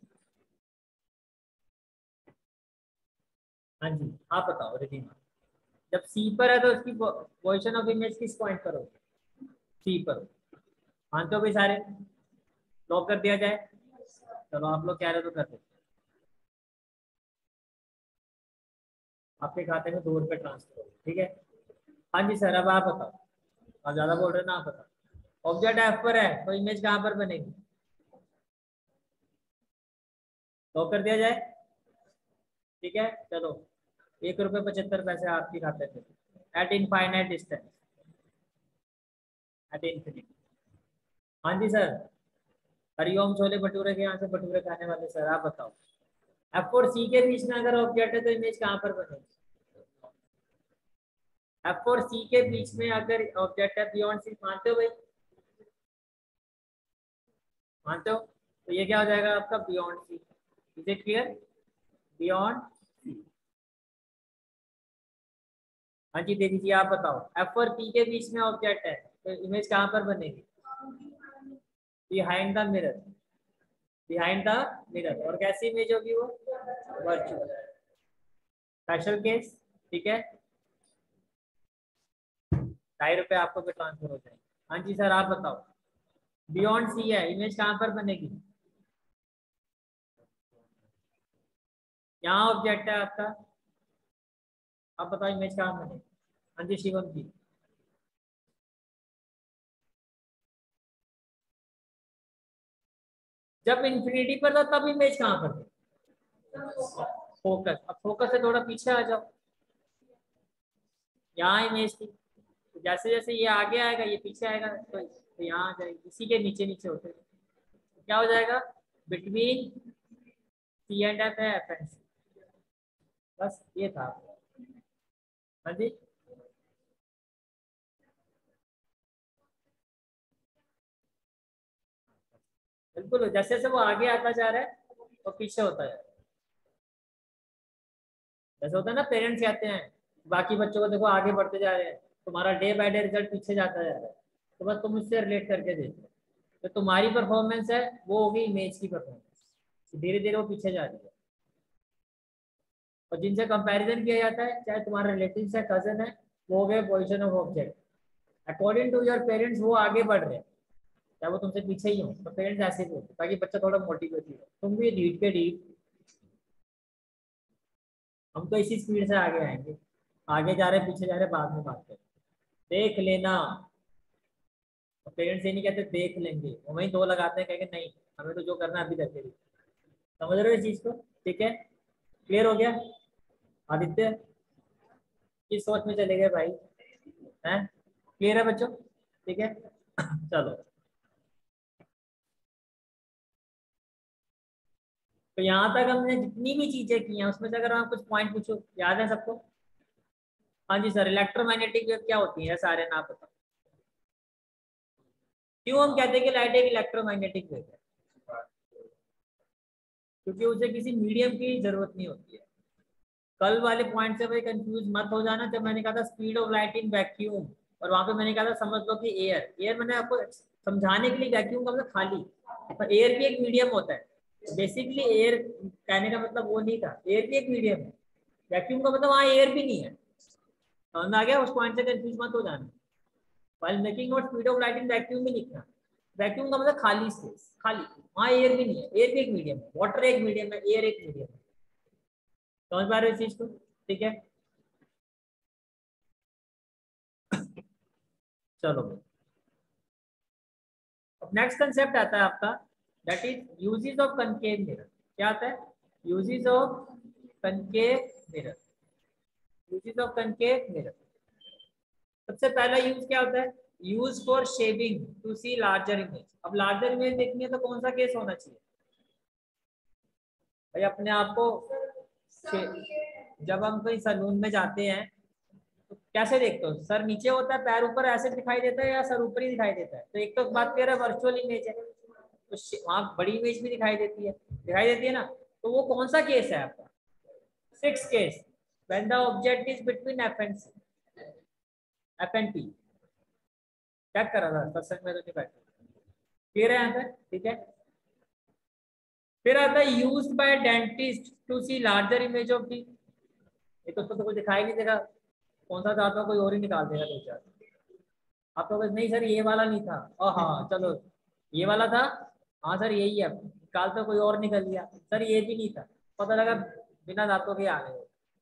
Speaker 1: हाँ जी, आप बताओ रिधिमा, जब सी पर है तो उसकी पोजीशन ऑफ इमेज किस पॉइंट पर होगी, सी पर होगी। मानते हो भाई सारे, लॉक कर दिया जाए। चलो आप लोग कह रहे हो तो कर दो, आपके खाते में 2 रुपये ट्रांसफर हो, ठीक है। हाँ जी सर, अब आप बताओ, आप ज्यादा बोल रहे हो ना, आप बताओ। ऑब्जेक्ट एफ पर है तो इमेज कहाँ पर बनेगी, लॉक कर दिया जाए। ठीक है, चलो ₹1.75 आपके खाते थे at infinite distance, at infinity. हाँ जी सर, हरिओम छोले भटूरे के यहाँ से भटूरे खाने वाले सर, आप बताओ। एफ और सी के बीच में अगर ऑब्जेक्ट है तो इमेज कहाँ पर बनेगी? एफ और सी के बीच में अगर ऑब्जेक्ट है बियॉन्ड सी, मानते हो भाई? मानते हो? तो ये क्या हो जाएगा आपका beyond C. Is it clear? Beyond C. हाँ जी दे दीजिए, आप बताओ। एफ और पी के बीच में ऑब्जेक्ट है तो इमेज कहाँ पर बनेगी? Behind the mirror, behind the mirror. और कैसी इमेज होगी वो? वर्चुअल। स्पेशल केस, ठीक है। ₹2.5 आपको भी ट्रांसफर हो जाएंगे। हाँ जी सर, आप बताओ। बियॉन्ड सी है, इमेज कहाँ पर बनेगी? यहाँ ऑब्जेक्ट है आपका, आप बताओ इमेज कहाँ बनेगी? हाँ जी शिवम जी। जब इंफिनिटी पर था तब इमेज कहाँ पर थी? फोकस। अब फोकस से थोड़ा पीछे आ जाओ, यहाँ इमेज थी। तो जैसे जैसे ये आगे आएगा ये पीछे आएगा, तो यहाँ आ जाएगी, इसी के नीचे नीचे होते हैं। तो क्या हो जाएगा? बिटवीन सी एंड एफ है, एफ एंड सी। बस ये था। हाँ जी। बिल्कुल, जैसे जैसे वो आगे आता जा रहा है तो पीछे होता है। जैसे होता है ना, पेरेंट्स कहते हैं बाकी बच्चों को देखो आगे बढ़ते जा रहे हैं, तुम्हारा डे बाय डे रिजल्ट पीछे जाता जा रहा है, तो बस तुम उससे रिलेट करके देखो। तो तुम्हारी परफॉर्मेंस है वो होगी इमेज की परफॉर्मेंस, धीरे धीरे वो पीछे जा रही है। और जिनसे कंपैरिजन किया जाता है, चाहे तुम्हारा रिलेटिव है, कजन है, वो हो गए position of object. According to your parents वो आगे बढ़ रहे हैं, चाहे वो तुमसे पीछे ही हो, तो पेरेंट्स ऐसे भी होते ताकि बच्चा थोड़ा मोटिवेट हो। तुम भी रीड के रीड, हम तो इसी स्पीड से आगे आएंगे। आगे जा रहे पीछे जा रहे बाद में बात करें। देख लेना। पेरेंट्स ये नहीं कहते देख लेंगे, वो वही दो लगाते हैं, कहेंगे नहीं हमें तो जो करना है अभी करके दी। समझ रहे हो इस चीज को? ठीक है, क्लियर हो गया? आदित्य किस सोच में चले गए भाई? हैं? क्लियर है बच्चों? ठीक है। चलो, तो यहाँ तक हमने जितनी भी चीजें की हैं उसमें से अगर आप कुछ पॉइंट पूछो, याद है सबको? हाँ जी सर, इलेक्ट्रोमैग्नेटिक वेव क्या होती है सारे ना पता? क्यों हम कहते हैं कि लाइट एक इलेक्ट्रोमैग्नेटिक वेव है? क्योंकि उसे किसी मीडियम की जरूरत नहीं होती है। कल वाले पॉइंट से भाई कंफ्यूज मत हो जाना, जब मैंने कहा था speed of light in vacuum, और वहां पे मैंने कहा था समझ लो कि एयर, एयर मैंने आपको समझाने के लिए, वैक्यूम का मतलब खाली, पर एयर भी एक मीडियम होता है। बेसिकली एयर कहने का मतलब वो नहीं था, एयर भी एक मीडियम है। वैक्यूम का मतलब वहाँ एयर भी नहीं है। समझ आ गया? उस पॉइंट से कंफ्यूज मत हो जाना। while making note speed of light in vacuum भी लिखना। वैक्यूम का मतलब खाली स्पेस, खाली, वहाँ एयर भी नहीं है। एयर भी एक मीडियम है, वाटर एक मीडियम है, एयर एक मीडियम है। समझ पा रहे हो इस चीज को? ठीक है, चलो। अब नेक्स्ट कंसेप्ट आता है आपका, that is uses of concave mirror. क्या आता है? Uses of concave mirror. Uses of concave mirror. सबसे पहला यूज क्या होता है? Use for shaving to see larger image. अब लार्जर इमेज देखनी है तो कौन सा केस होना चाहिए भाई? अपने आप को जब हम कोई सलून में जाते हैं तो कैसे देखते हो? सर नीचे होता है, पैर ऊपर, ऐसे दिखाई देता है, या सर ऊपर ही दिखाई देता है? तो एक तो बात कर रहा है वर्चुअल इमेज है, तो वहाँ बड़ी इमेज भी दिखाई देती है ना। तो वो कौन सा केस है आपका? Six case, when the object is between F and C, F and P. Check करा था सत्संग में तो नहीं बैठे? क्लियर है यहाँ तक? ठीक है। फिर आता है used by dentist to see larger image of the. ये तो उसको तो कुछ दिखाई नहीं देगा, कौन सा चाहता हो, कोई और ही निकाल देगा दो चार। आप तो नहीं सर ये वाला नहीं था, ओ हाँ चलो ये वाला था, हाँ सर यही है, निकाल तो कोई और निकल लिया, सर ये भी नहीं था, पता लगा बिना दांतों के आ गए,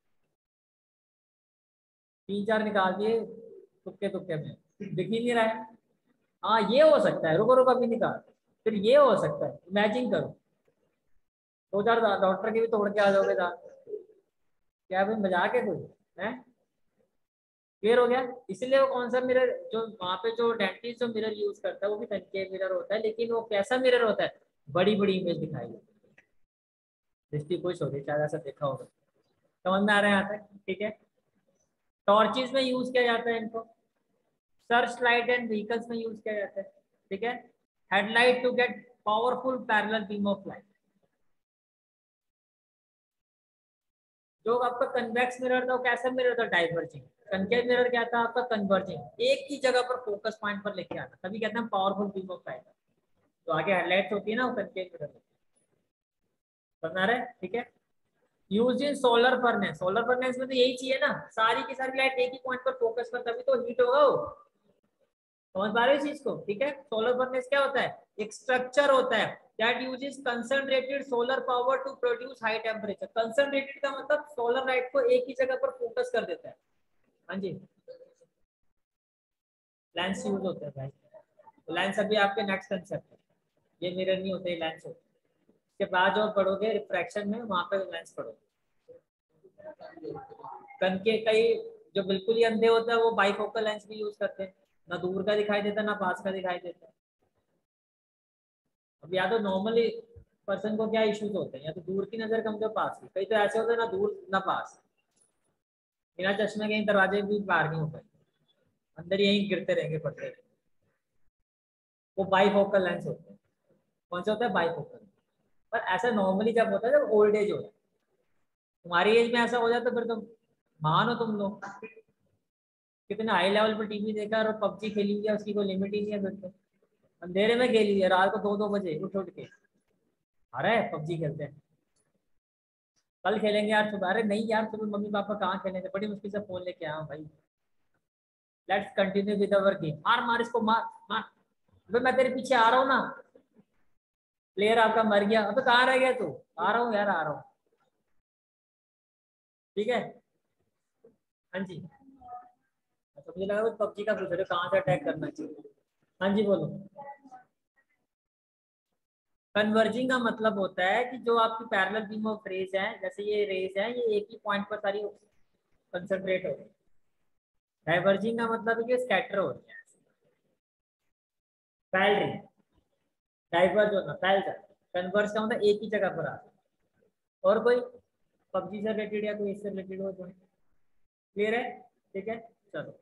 Speaker 1: तीन चार निकाल दिए तुक्के तुक्के में, दिख ही नहीं रहा है। हाँ ये हो सकता है, रुको रुको अभी निकाल। फिर ये हो सकता है, इमेजिन करो दो चार डॉक्टर के भी तोड़ के आ जाओगे दांत। क्या भाई मजाक है कोई है? क्लियर हो गया? इसलिए वो कौन सा मिरर जो वहाँ पे जो डेंटिस्ट जो मिरर यूज करता है वो भी कनकेव मिरर होता है, लेकिन वो कैसा मिरर होता है, बड़ी बड़ी इमेज दिखाई देती है, दृष्टि खुश होती है, शायद ऐसा देखा होगा। समझ में आ रहा है यहाँ तक? ठीक है। टॉर्चेज में यूज किया जाता है इनको, सर्च लाइट एंड व्हीकल्स में यूज किया जाता है। ठीक है। Headlight to get powerful parallel beam of light. जो आपका कन्वेक्स मिरर था वो कैसा मिरर था, डाइवर्जिंग। कनकेव मिरर क्या था आपका, कन्वर्जिंग, एक ही जगह पर फोकस पॉइंट पर लेके आना, तभी कहते हैं पावरफुल बीम ऑफ लाइट। तो आगे हेडलाइट होती है ना वो कनकेव मिरर बना रहे। ठीक है। Use in solar furnace, solar furnace में तो यही चाहिए ना, सारी की सारी लाइट एक ही पॉइंट पर फोकस कर, तभी तो हीट होगा वो। समझ पा रहे हो इस चीज को? ठीक है। सोलर फर्नेस क्या होता है, एक स्ट्रक्चर होता है that uses concentrated solar power to produce high temperature. Concentrated का मतलब सोलर लाइट को एक ही जगह पर फोकस कर देता है। हाँ जी, लेंस यूज होता है भाई। लेंस अभी आपके नेक्स्ट कंसेप्ट है, ये मिरर नहीं होते, लेंस होते हैं। इसके बाद जो पढ़ोगे रिफ्रैक्शन में, वहां पे लेंस पढ़ोगे। कन के कई जो बिल्कुल ही अंधे होता है वो बाइफोकल लेंस भी यूज करते हैं, ना दूर का दिखाई देता ना पास का दिखाई देता। अब या तो नॉर्मली पर्सन को क्या इश्यूज होते हैं, या तो दूर की नजर कम, जो पास की, कई तो ऐसे होते हैं ना दूर ना पास, बिना चश्मे के दरवाजे भी पार नहीं हो पाए, अंदर यहीं गिरते रहेंगे पड़ते रहेंगे। वो बाइफोकल लेंस होते हैं। कौन सा होता है, बाइफोकल। पर ऐसा नॉर्मली जब होता है जब ओल्ड एज हो जाए, तुम्हारी एज में ऐसा हो जाए तो फिर तुम महान हो तुम लोग। कितने हाई लेवल पर टीवी देखा और पबजी खेली हुई है, उसकी कोई लिमिट ही नहीं है। फिर तो अंधेरे में खेली हुई है, रात को 2-2 बजे उठ उठ के अरे पबजी खेलते हैं, कल खेलेंगे यार सुबह। अरे नहीं यार, सुबह मम्मी पापा कहाँ खेलेंगे, बड़ी मुश्किल से फोन लेके आया हूँ भाई। Let's continue with our game. मार मार इसको, मार मार। अबे मैं तेरे पीछे आ रहा हूँ ना। प्लेयर आपका मर गया, अबे कहाँ रह गया तू? आ रहा हूँ यार, आ रहा हूँ। ठीक है। हाँ जी। अच्छा, मुझे लगा पबजी का पूछ रहे हो, कहाँ से अटैक करना चाहिए। हाँ जी बोलो। कन्वर्जिंग का मतलब होता है कि जो आपकी पैरेलल बीम ऑफ रेज है, जैसे ये रेज है, ये एक ही पॉइंट पर सारी कंसंट्रेट हो रही है। डाइवर्जिंग का मतलब है कि स्कैटर हो रही है, फैल रही है। डाइवर्ज होना, फैल जाए। कन्वर्ज का मतलब एक ही जगह पर आ रहा है। और कोई पबजी से रिलेटेड या कोई इससे रिलेटेड हो तो क्लियर है? ठीक है। चलो,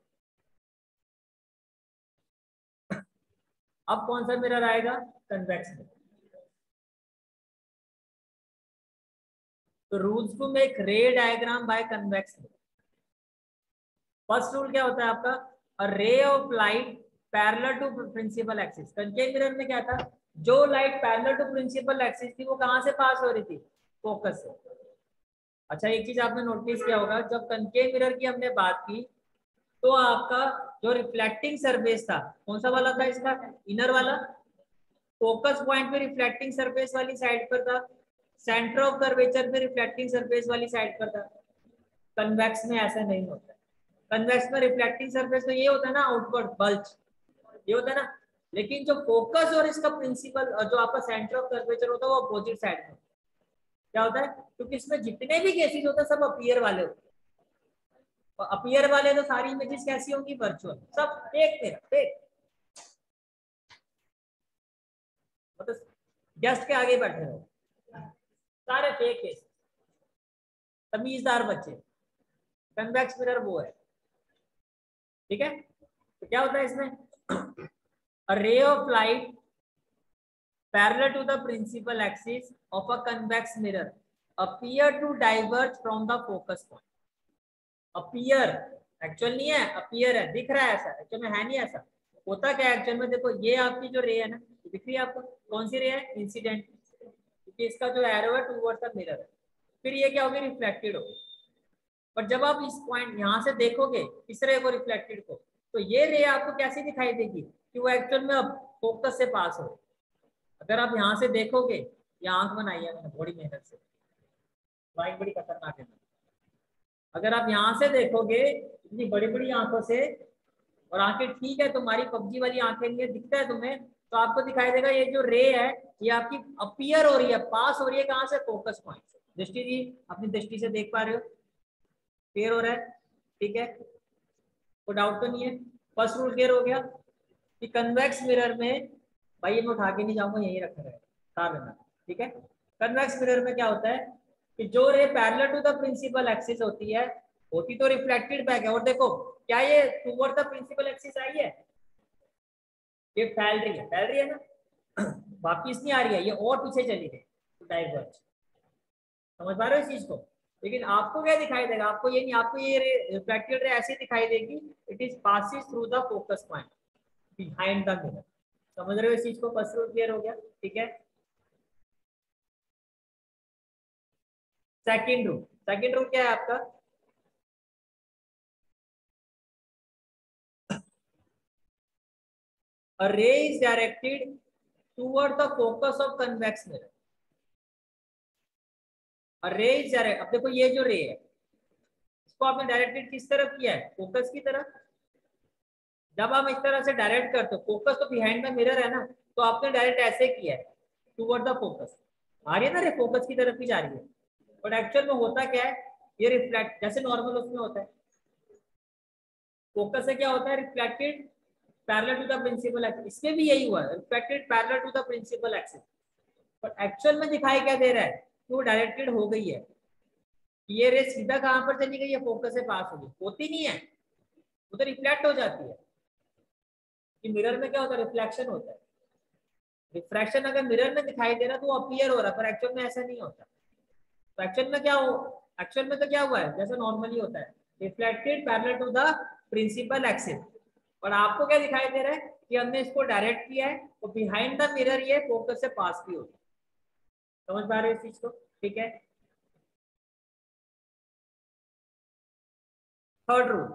Speaker 1: अब कौन सा मिरर आएगा, कन्वेक्स मिरर। तो rules to make ray diagram by convex mirror. First rule क्या होता है आपका, a ray of light parallel to principal axis. Concave mirror में क्या था, जो light parallel to principal axis थी वो कहां से पास हो रही थी, फोकस से। अच्छा, एक चीज आपने नोटिस किया होगा, जब कनकेव मिरर की हमने बात की तो आपका जो रिफ्लेक्टिंग सरफेस था कौन सा वाला था, इसका इनर वाला। फोकस पॉइंट पे रिफ्लेक्टिंग सरफेस वाली साइड पर था, सेंटर ऑफ कर्वेचर पे रिफ्लेक्टिंग सरफेस वाली साइड पर था। कन्वेक्स में ऐसा नहीं होता है। कन्वेक्स में रिफ्लेक्टिंग सरफेस तो ये होता है ना, आउटवर्ड बल्ज, ये होता है ना। लेकिन जो फोकस और इसका प्रिंसिपल जो आपका सेंटर ऑफ कर्वेचर होता है वो अपोजिट साइड में। क्या होता है, क्योंकि इसमें जितने भी केसेस होते हैं सब अपीयर वाले होते हैं। और अपीयर वाले तो सारी इमेजेस कैसी होंगी, वर्चुअल, सब फेक, मेरा फेक, मतलब गेस्ट के आगे बैठे हो, सारे फेक केस, तमीजदार बच्चे। कन्वेक्स मिरर वो है। ठीक है। तो क्या होता है इसमें, a ray of light parallel to the principal axis of a convex mirror appear to diverge from the focus point. appear actual नहीं है, अपीयर है, दिख रहा है, ऐसा एक्चुअल में है नहीं। ऐसा होता क्या है एक्चुअल में, देखो ये आपकी जो रे है ना, दिख रही है आपको, कौन सी रे है, इंसिडेंट, क्योंकि इसका जो एरो है टूवर्ड्स द मिरर है। फिर ये क्या होगी, रिफ्लेक्टेड होगी। पर जब आप इस पॉइंट यहाँ से देखोगे इस रे को, रिफ्लेक्टेड को, तो ये रे आपको कैसी दिखाई देगी कि वो एक्चुअल में अब फोकस से पास हो। अगर आप यहाँ से देखोगे, ये आंख बनाई है मैंने बड़ी मेहनत से, ड्राइंग बड़ी खतरनाक है। अगर आप यहाँ से देखोगे इतनी बड़ी बड़ी आंखों से, और आंखें ठीक है तुम्हारी, पबजी वाली आंखें नहीं है, दिखता है तुम्हें, तो आपको दिखाई देगा ये जो रे है ये आपकी अपीयर हो रही है, पास हो रही है, कहाँ से, फोकस पॉइंट से। दृष्टि जी, अपनी दृष्टि से देख पा रहे हो, क्लियर हो रहा है? ठीक है, कोई डाउट तो नहीं है? फर्स्ट रूल क्लियर हो गया कि कन्वेक्स मिरर में, भाई ये मैं उठा के नहीं जाऊंगा, यही रखा रहेगा, उठा लेना। ठीक है, कन्वेक्स मिरर में क्या होता है कि जो ray parallel to the principal axis होती है, होती तो रिफ्लेक्टेड बैक है। और देखो क्या ये टूवर्ड द प्रिंसिपल एक्सिस आई है, ये फैल रही है ना, वापिस नहीं आ रही है, ये और पीछे चली गई, डाइवर्ज। समझ पा रहे हो इस चीज को? लेकिन आपको क्या दिखाई देगा, आपको ये नहीं, आपको ये रिफ्लेक्टेड रे ऐसे दिखाई देगी, it is passes through the focus point behind the mirror. समझ रहे हो इस चीज को? फर्स्ट रूल क्लियर हो गया? ठीक है, सेकंड रूल क्या है आपका? A ray is directed toward the focus of convex mirror. A ray is direct, अब देखो ये जो रे है इसको आपने डायरेक्टेड किस तरफ किया है? फोकस की तरफ। जब हम इस तरह से डायरेक्ट करते हो, फोकस तो बिहाइंड द मिरर है ना, तो आपने डायरेक्ट ऐसे किया है टूवर्ड द फोकस, आ रही है ना रे, फोकस की तरफ ही जा रही है। बट एक्चुअल में होता क्या है, ये रिफ्लेक्ट जैसे नॉर्मल उसमें होता है, फोकस से क्या होता है, reflected parallel to the principal axis. इसमें भी यही हुआ है, reflected parallel to the principal axis. But actual में दिखाई क्या दे रहा है कि वो डायरेक्टेड हो गई है, ये रे सीधा कहां पर चली गई है, फोकस से पास हो गई, होती नहीं है, वो तो रिफ्लेक्ट हो जाती है। कि मिरर में क्या होता है, रिफ्लेक्शन होता है। रिफ्रैक्शन अगर मिरर में दिखाई दे रहा है तो वो अपीयर हो रहा है, पर एक्चुअल में ऐसा नहीं होता। तो एक्चुअल में क्या हो, एक्चुअल में तो क्या हुआ है, जैसे नॉर्मली होता है, reflected parallel to the principal axis. और आपको क्या दिखाई दे रहा है कि हमने इसको डायरेक्ट किया है, तो बिहाइंड द मिरर ये फोकस से पास भी होता है। समझ पा रहे हो इस चीज को? ठीक है, third rule,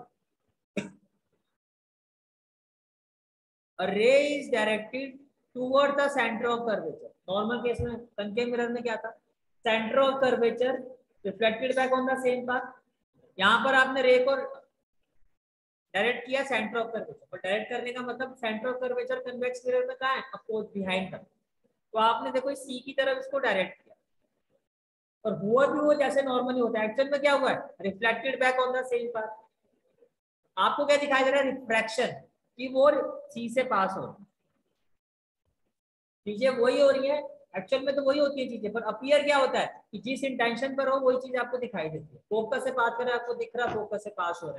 Speaker 1: a ray is directed toward the center of curvature. Normal case में कनकेव मिरर में क्या था, centre of curvature reflected back on the same path. यहाँ पर आपने रे को डायरेक्ट किया सेंटर ऑफ कर्वेचर, पर डायरेक्ट करने का मतलब centre of curvature convex mirror में कहाँ है, अपोज बिहाइंड का। तो आपने देखो सी की तरफ इसको डायरेक्ट किया, और हुआ भी वो जैसे नॉर्मली होता है। एक्चुअल में क्या हुआ है, reflected back on the same path. आपको क्या दिखाई दे रहा है, रिफ्रैक्शन, कि वो सी से पास हो रही है, चीजें वही हो रही है। एक्चुअल में तो वही होती है चीजें, पर अपीयर क्या होता है कि जिस इंटेंशन पर हो वही चीज आपको दिखाई देती है। फोकस से पास कर रहा है, आपको दिख रहा है फोकस से पास हो रहा है।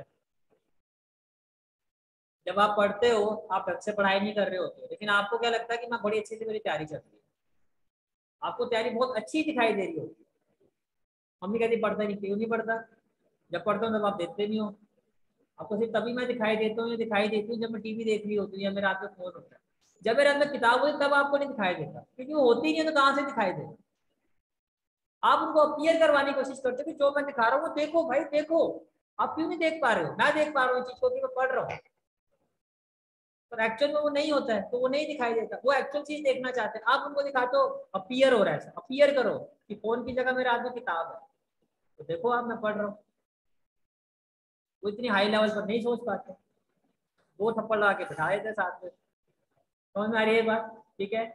Speaker 1: जब आप पढ़ते हो, आप ढंग से पढ़ाई नहीं कर रहे होते हो, लेकिन आपको क्या लगता है कि मैं बड़ी अच्छे से मेरी तैयारी चल रही है, आपको तैयारी बहुत अच्छी दिखाई दे रही होती है। मम्मी कहती पढ़ता नहीं, क्यों नहीं पढ़ता? जब पढ़ता हूँ तब आप देखते नहीं हो। आपको सिर्फ तभी मैं दिखाई देता हूँ या दिखाई देती हूँ जब मैं टीवी देख रही होती हूँ या मेरे हाथ में फोन होता है। जब मेरे हाथ में किताब होती तब आपको नहीं दिखाई देता, क्योंकि वो होती नहीं है, तो कहाँ से दिखाई देगा? आप उनको अपीयर करवाने की कोशिश करते हो कि जो मैं दिखा रहा हूँ वो देखो भाई देखो। आप क्यों नहीं देख पा रहे हो? मैं देख पा रहा हूँ चीज को कि मैं पढ़ रहा हूँ, पर एक्चुअल में वो नहीं होता है, तो वो नहीं दिखाई देता। वो एक्चुअल चीज देखना चाहते हैं, आप उनको दिखाते हो अपीयर हो रहा है, अपीयर करो कि फोन की जगह मेरे हाथ में किताब है, तो देखो आप मैं पढ़ रहा हूँ। वो इतनी हाई लेवल पर नहीं सोच पाते, दो थप्पड़ लगा के बिठा देते साथ में। समझ में आ रही है बात? ठीक है,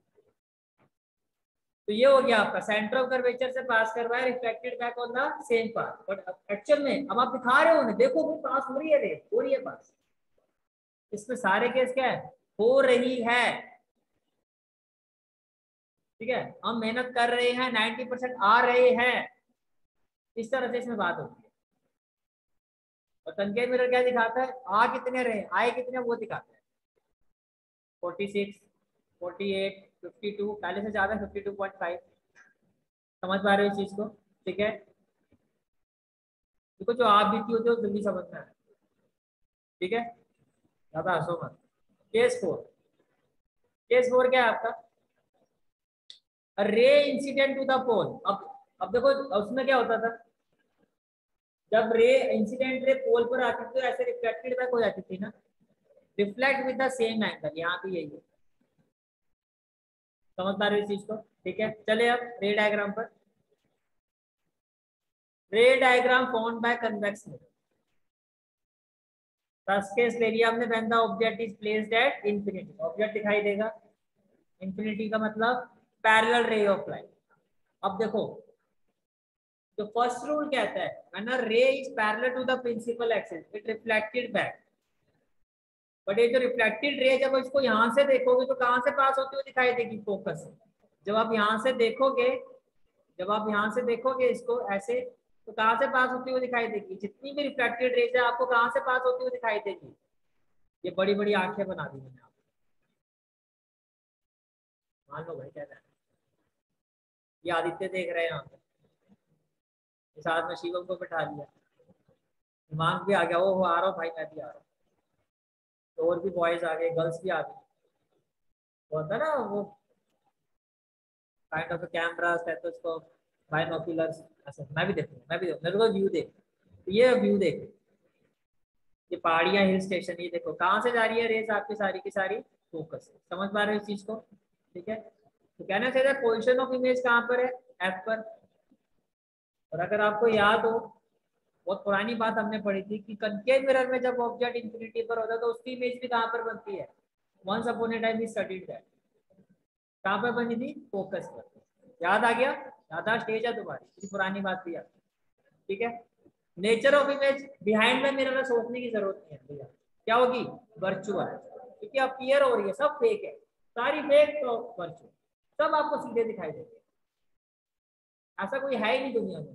Speaker 1: तो ये हो गया आपका सेंटर ऑफ कर्वेचर से पास कर रहा है, reflected back on the same path. But actual में अब आप दिखा रहे हो उन्हें, देखो वो पास हो रही है, रे हो रही है पास। इसमें सारे केस क्या है, हो रही है। ठीक है, हम मेहनत कर रहे हैं, 90% आ रहे हैं, इस तरह से इसमें बात होती है। और कनकेव मिरर क्या दिखाता है, आ कितने रहे, आए कितने वो दिखाता है। 46, 48, 52, पहले से ज्यादा 52.5। समझ पा रहे हो इस चीज को? ठीक है, देखो जो आप बीती होती है वो जल्दी समझ में आए। ठीक है, ज्यादा हंसो मत। केस 4, केस 4 क्या है आपका, रे इंसिडेंट टू द पोल। अब देखो उसमें क्या होता था, जब रे इंसिडेंट रे पोल पर आती थी तो ऐसे रिफ्लेक्टेड बैक हो जाती थी ना, reflect with the same angle, यहाँ पे यही है। समझ पा रहे हो इस चीज को? ठीक है, चले अब रे डायग्राम पर। Ray diagram formed by convex mirror. First case ले लिया हमने, when the object is placed at infinity, object दिखाई देगा, इंफिनिटी का मतलब पैरेलल रे ऑफ लाइट। अब देखो तो फर्स्ट रूल कहता है when a ray is parallel to the principal axis it reflected back. But ये जो रिफ्लेक्टेड रे जब इसको यहाँ से देखोगे तो कहाँ से पास होती हुई दिखाई देगी, फोकस से। जब आप यहाँ से देखोगे, जब आप यहाँ से देखोगे इसको ऐसे, तो कहाँ से पास होती हुई दिखाई देगी, जितनी भी रिफ्लेक्टेड रेज है आपको कहाँ से पास होती हुई दिखाई देगी। ये बड़ी बड़ी आंखें बना दी मैंने आपको, मान लो भाई क्या है। ये आदित्य देख रहे हैं यहाँ पे, साथ में शिवम को बैठा दिया, दिमाग भी आ गया, वो आ रहा हूँ भाई, मैं भी आ रहा हूँ। तो और भी बॉयज आ गए, गर्ल्स भी आ गई, होता ना वो kind of camera, stethoscope, binoculars, ऐसा। मैं भी देखूंगा, मैं भी देखूंगा, मेरे को व्यू देख, ये व्यू देख, ये पहाड़ियाँ, हिल स्टेशन, ये देखो कहाँ से जा रही है रेस आपकी सारी की सारी, फोकस से। समझ पा रहे हो इस चीज को, ठीक है। तो कहना चाहिए पोजिशन ऑफ इमेज कहाँ पर है, एफ पर। और अगर आपको याद हो, बहुत पुरानी बात हमने पढ़ी थी कि कनकेव मिरर में जब ऑब्जेक्ट इंफिनिटी पर होता है तो उसकी इमेज भी कहाँ पर बनती है, once upon a time we studied that, कहाँ पर बनी थी, फोकस पर। याद आ गया, याददाश्त तेज है तुम्हारी, इतनी पुरानी बात थी यार, ठीक है। Nature of image behind the mirror में सोचने की जरूरत नहीं है भैया, क्या होगी, वर्चुअल, क्योंकि अपीयर हो रही है, सब फेक है, सारी फेक, तो वर्चुअल, सब आपको सीधे दिखाई देंगे, ऐसा कोई है ही नहीं दुनिया में।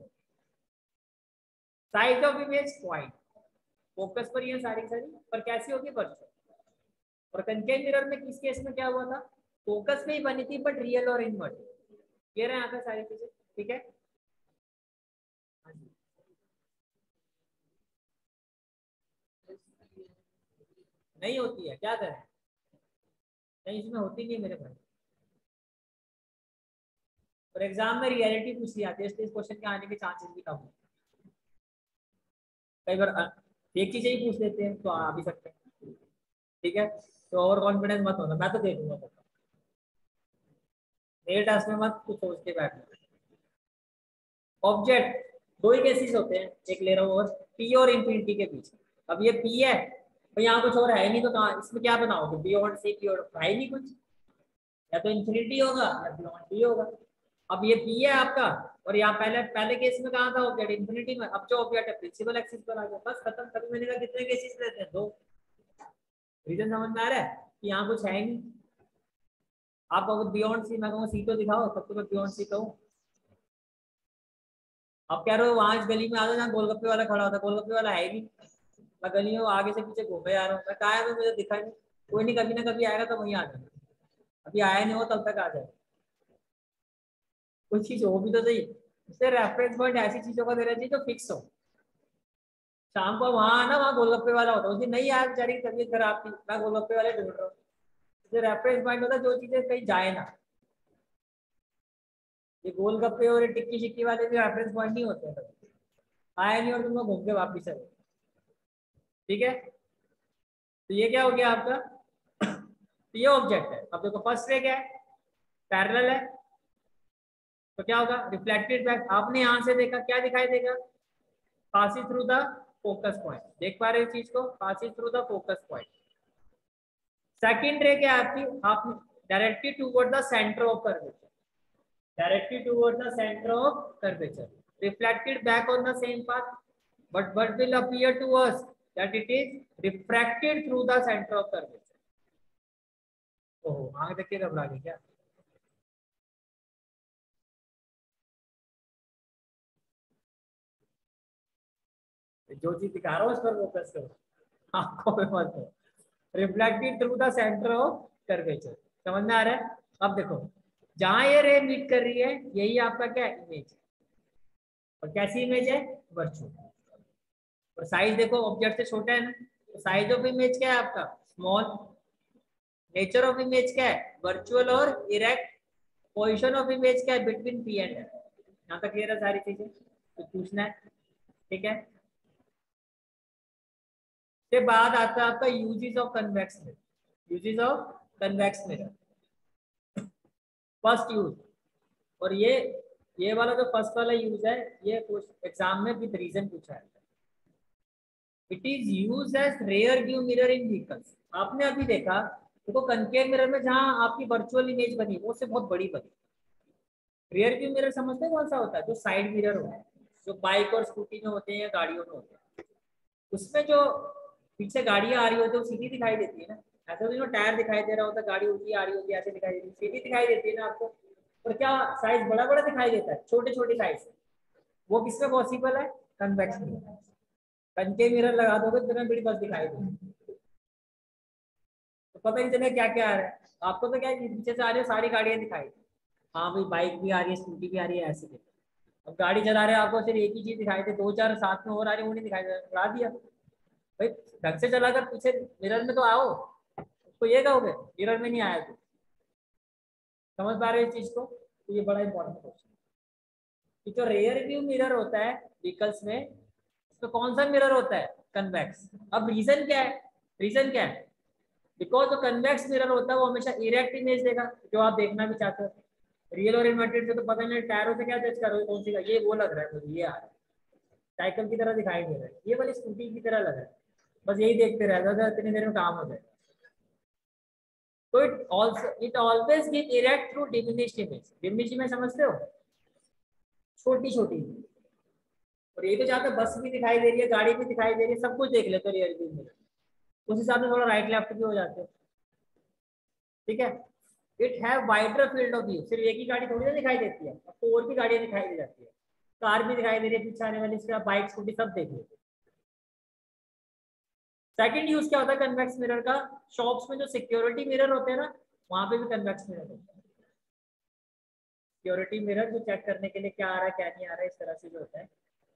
Speaker 1: Size of image point, focus पर ही है सारी सारी, पर कैसी होगी, वर्चुअल। और कनकेव मिरर में किस केस में क्या हुआ था, फोकस में ही बनी थी बट रियल और इनवर्ट, ये रहे यहाँ पे सारी चीजें, ठीक है। नहीं होती है, क्या करें, नहीं इसमें होती नहीं है मेरे भाई। और एग्जाम में रियलिटी पूछ लिया जाती है, इसलिए इस क्वेश्चन के आने के चांसेस भी कम है। कई बार एक चीजें ही पूछ लेते हैं तो आ भी सकते हैं, ठीक है। तो ओवर कॉन्फिडेंस मत होना, मैं तो दे दूंगा, मेरे टास्क में मत कुछ सोच के बैठना। ऑब्जेक्ट दो ही केसेस होते हैं, एक ले रहा हूँ और पी और इंफिनिटी के बीच। अब ये पी है तो यहाँ कुछ और है नहीं, तो कहाँ इसमें क्या बनाओगे, बियॉन्ड सी, पी और है नहीं कुछ, या तो इंफिनिटी होगा या बियॉन्ड पी होगा। अब ये पी है आपका, और यहाँ पहले पहले केस में कहा था ऑब्जेक्ट, इंफिनिटी में। अब जो ऑब्जेक्ट है प्रिंसिपल एक्सिस पर आ गया, बस खत्म। कभी मैंने कहा कितने केसेस लेते हैं, दो। रीजन समझ में आ रहा है कि यहाँ कुछ है ही नहीं। आप अगर बियॉन्ड सी, मैं कहूँगा सी तो दिखाओ, तब तो मैं बियॉन्ड सी कहूँ। आप कह रहे हो वहां इस गली में आ जाओ जहाँ गोलगप्पे वाला खड़ा होता है, गोलगप्पे वाला है ही नहीं, मैं गली में आगे से पीछे घूमे जा रहा हूँ, मैं कहा है, मुझे दिखा नहीं। कोई नहीं, कभी ना कभी आएगा तो वहीं आ जाएगा, अभी आया नहीं हो तब तक आ जाए। कुछ चीज हो भी तो सही, उससे रेफरेंस पॉइंट ऐसी चीजों का देना चाहिए जो फिक्स हो। शाम को वहां आना, वहाँ गोलगप्पे वाला होता है, उसकी नहीं आया, बेचारी की तबीयत खराब थी, मैं गोलगप्पे वाले ढूंढ रहा हूँ। उससे रेफरेंस पॉइंट होता है जो चीजें कहीं जाए ना। ये गोलगप्पे और ये टिक्की शिक्की वाले भी रेफरेंस पॉइंट नहीं होते हैं, आया नहीं और तुम लोग घूम के वापिस आए, ठीक है। तो ये क्या हो गया आपका, तो ये ऑब्जेक्ट है। अब देखो फर्स्ट रे क्या है, पैरेलल है, तो क्या होगा, रिफ्लेक्टेड बैक। आपने यहां से देखा, क्या दिखाई देगा, passing through the focus point, देख पा रहे हो चीज को, passing through the focus point. Second ray क्या है आपकी, आप directly toward the centre of curvature, directly toward the centre of curvature, reflected back on the same path, but what will appear to us that it is refracted through the center of curvature. ओहो, आगे तक के घबरा गए क्या, जो चीज दिखा रहा हूँ उस पर फोकस करो, आंखों में मत हो। Reflected through the centre of curvature, समझ में आ रहा है। अब देखो जहां ये रे मीट कर रही है, यही आपका क्या इमेज है, और कैसी इमेज है, वर्चुअल। और साइज देखो ऑब्जेक्ट से छोटा है ना, तो साइज ऑफ इमेज क्या है आपका, स्मॉल। नेचर ऑफ इमेज क्या है, वर्चुअल और इरेक्ट। पोजिशन ऑफ इमेज क्या है, बिटवीन पी एंड एफ। यहाँ तक क्लियर है सारी चीजें, तो पूछना है, ठीक है। के बाद आता है आपका uses of convex mirror, uses of convex mirror, first use. और ये वाला जो फर्स्ट वाला यूज है, ये एग्जाम में विद रीजन पूछा है। It is use as rear view mirror in vehicles. आपने अभी देखा, देखो कनकेव मिरर में जहां आपकी वर्चुअल इमेज बनी वो से बहुत बड़ी बनी। रियर व्यू मिरर समझते हैं कौन सा होता है, जो साइड मिरर होता है, जो बाइक और स्कूटी में होते हैं या गाड़ियों में होते हैं, उसमें जो पीछे गाड़ियां आ रही होती है वो सीधी दिखाई देती है ना, ऐसा तो नहीं टायर दिखाई दे रहा होता, गाड़ी ऊँची आ रही होती है ऐसे दिखाई देती है, सीधी दिखाई देती है ना आपको। और क्या साइज बड़ा बड़ा दिखाई देता है, छोटे छोटे साइज, वो किसमें पॉसिबल है? कन्वेक्स में। कनके मिरर लगा दोगे तो तुम्हें बड़ी बस दिखाई देगी, तो पता नहीं चलेगा क्या क्या आ रहा है आपको। तो क्या पीछे से आ रही है सारी गाड़ियां दिखाई, हाँ भाई बाइक भी आ रही है स्कूटी भी आ रही है ऐसे देखो। अब गाड़ी चला रहे हैं आपको सिर्फ एक ही चीज दिखाई दे, दो चार साथ में और आ रही है वो नहीं दिखाई दे, चला दिया भाई। ढंग से चलाकर पीछे मिरर में तो आओ, उसको ये कहोगे मिरर में नहीं आया तू। समझ पा रहे हो इस चीज को? तो ये बड़ा इंपॉर्टेंट क्वेश्चन कि जो रेयर व्यू मिरर होता है व्हीकल्स में, तो कौन सा मिरर होता है? कन्वेक्स। अब रीजन क्या है? रीजन क्या है? बिकॉज जो कन्वेक्स मिरर होता है वो हमेशा इरेक्ट इमेज देगा जो आप देखना भी चाहते हो। रियल और इन्वर्टेड से तो पता नहीं, टायरों से क्या जज करोगे कौन सी का, ये वो लग रहा है मुझे, ये आ रहा है साइकिल की तरह दिखाई दे रहा है, ये वाली स्कूटी की तरह लग रहा है, बस यही देखते रह जाओ इतनी देर में काम हो जाए। तो it always give erect through diminished image. Diminished image समझते हो? छोटी छोटी। और ये तो चाहते बस भी दिखाई दे रही है, गाड़ी भी दिखाई दे रही है, सब कुछ देख लेते हो रियर व्यू में, उस हिसाब से थोड़ा राइट लेफ्ट भी हो जाते हो। ठीक है। It have wider field of view, सिर्फ एक ही गाड़ी थोड़ी ना दिखाई देती है, अब तो और भी गाड़ियां दिखाई दे जाती है, कार भी दिखाई दे रही है पीछे आने वाली, इसके बाइक स्कूटी सब देख लेते। सेकंड यूज क्या होता है कन्वेक्स मिरर का? शॉप्स में जो सिक्योरिटी मिरर होते हैं ना, वहां पे भी कन्वेक्स मिरर होता है। सिक्योरिटी मिरर जो चेक करने के लिए क्या आ रहा है क्या नहीं आ रहा है, इस तरह से जो होता है।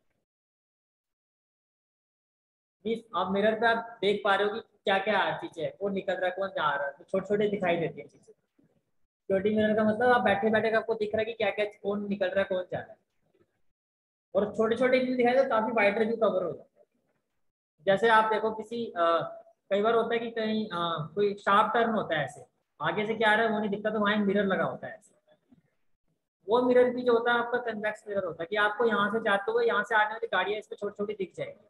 Speaker 1: आप मिरर पे आप देख पा रहे हो कि क्या क्या चीजें है, कौन निकल रहा है कौन जा रहा है, तो छोटे छोटे दिखाई देती है चीजें। सिक्योरिटी मिरर का मतलब आप बैठे बैठे आपको दिख रहा है कि क्या क्या कौन निकल रहा है कौन जा रहा है, और छोटे छोटे चीज दिखाई दे तो काफी वाइडर व्यू कवर हो जाता है। जैसे आप देखो किसी कई बार होता है कि कहीं कोई शार्प टर्न होता है ऐसे, आगे से क्या आ रहा है वो नहीं दिखता, तो वहां मिरर लगा होता है ऐसे। वो मिरर भी जो होता है आपका कन्वेक्स मिरर होता है कि आपको यहाँ से जाते हुए यहाँ से आने वाली गाड़ियां इस पे छोटी छोटी दिख जाएगी,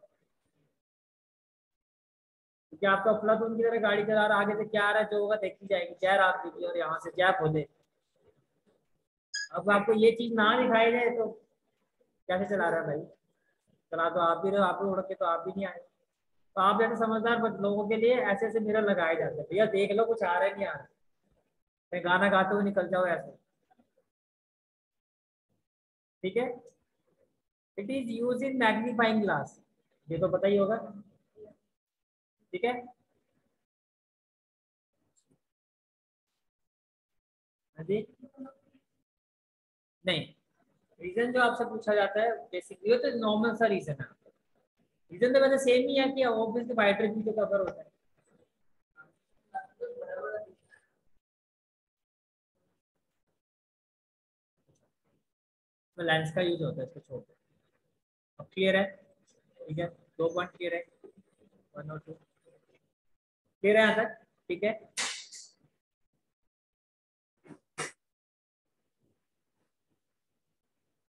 Speaker 1: क्योंकि आपका अफलातून की तरह गाड़ी चला रहा है, आगे से क्या आ रहा है जो होगा देखी जाएगी, जय राम दीदी और यहाँ से जय भोले। अब आपको ये चीज ना दिखाई दे तो कैसे चला रहा है भाई? चला तो आप भी रहे हो, आप भी उड़ के तो आप भी नहीं आए। तो आप जैसे समझदार लोगों के लिए ऐसे ऐसे मिरर लगाए जाते हैं, भैया देख लो कुछ आ रहा है नहीं आ रहा है, कहीं गाना गाते हुए निकल जाओ ऐसे। ठीक है। It is use in magnifying glass, ये तो पता ही होगा। ठीक है। हाँ जी। नहीं, रीजन जो आपसे पूछा जाता है बेसिकली तो नॉर्मल सा रीजन है। रीजन तो वैसे सेम ही है कि ऑब्वियसली वाइडर भी तो कवर होता है। तो लेंस का यूज होता है इसको छोड़ के। अब क्लियर है? ठीक है, 2 पॉइंट क्लियर है, 1 और 2 क्लियर है यहाँ तक? ठीक है।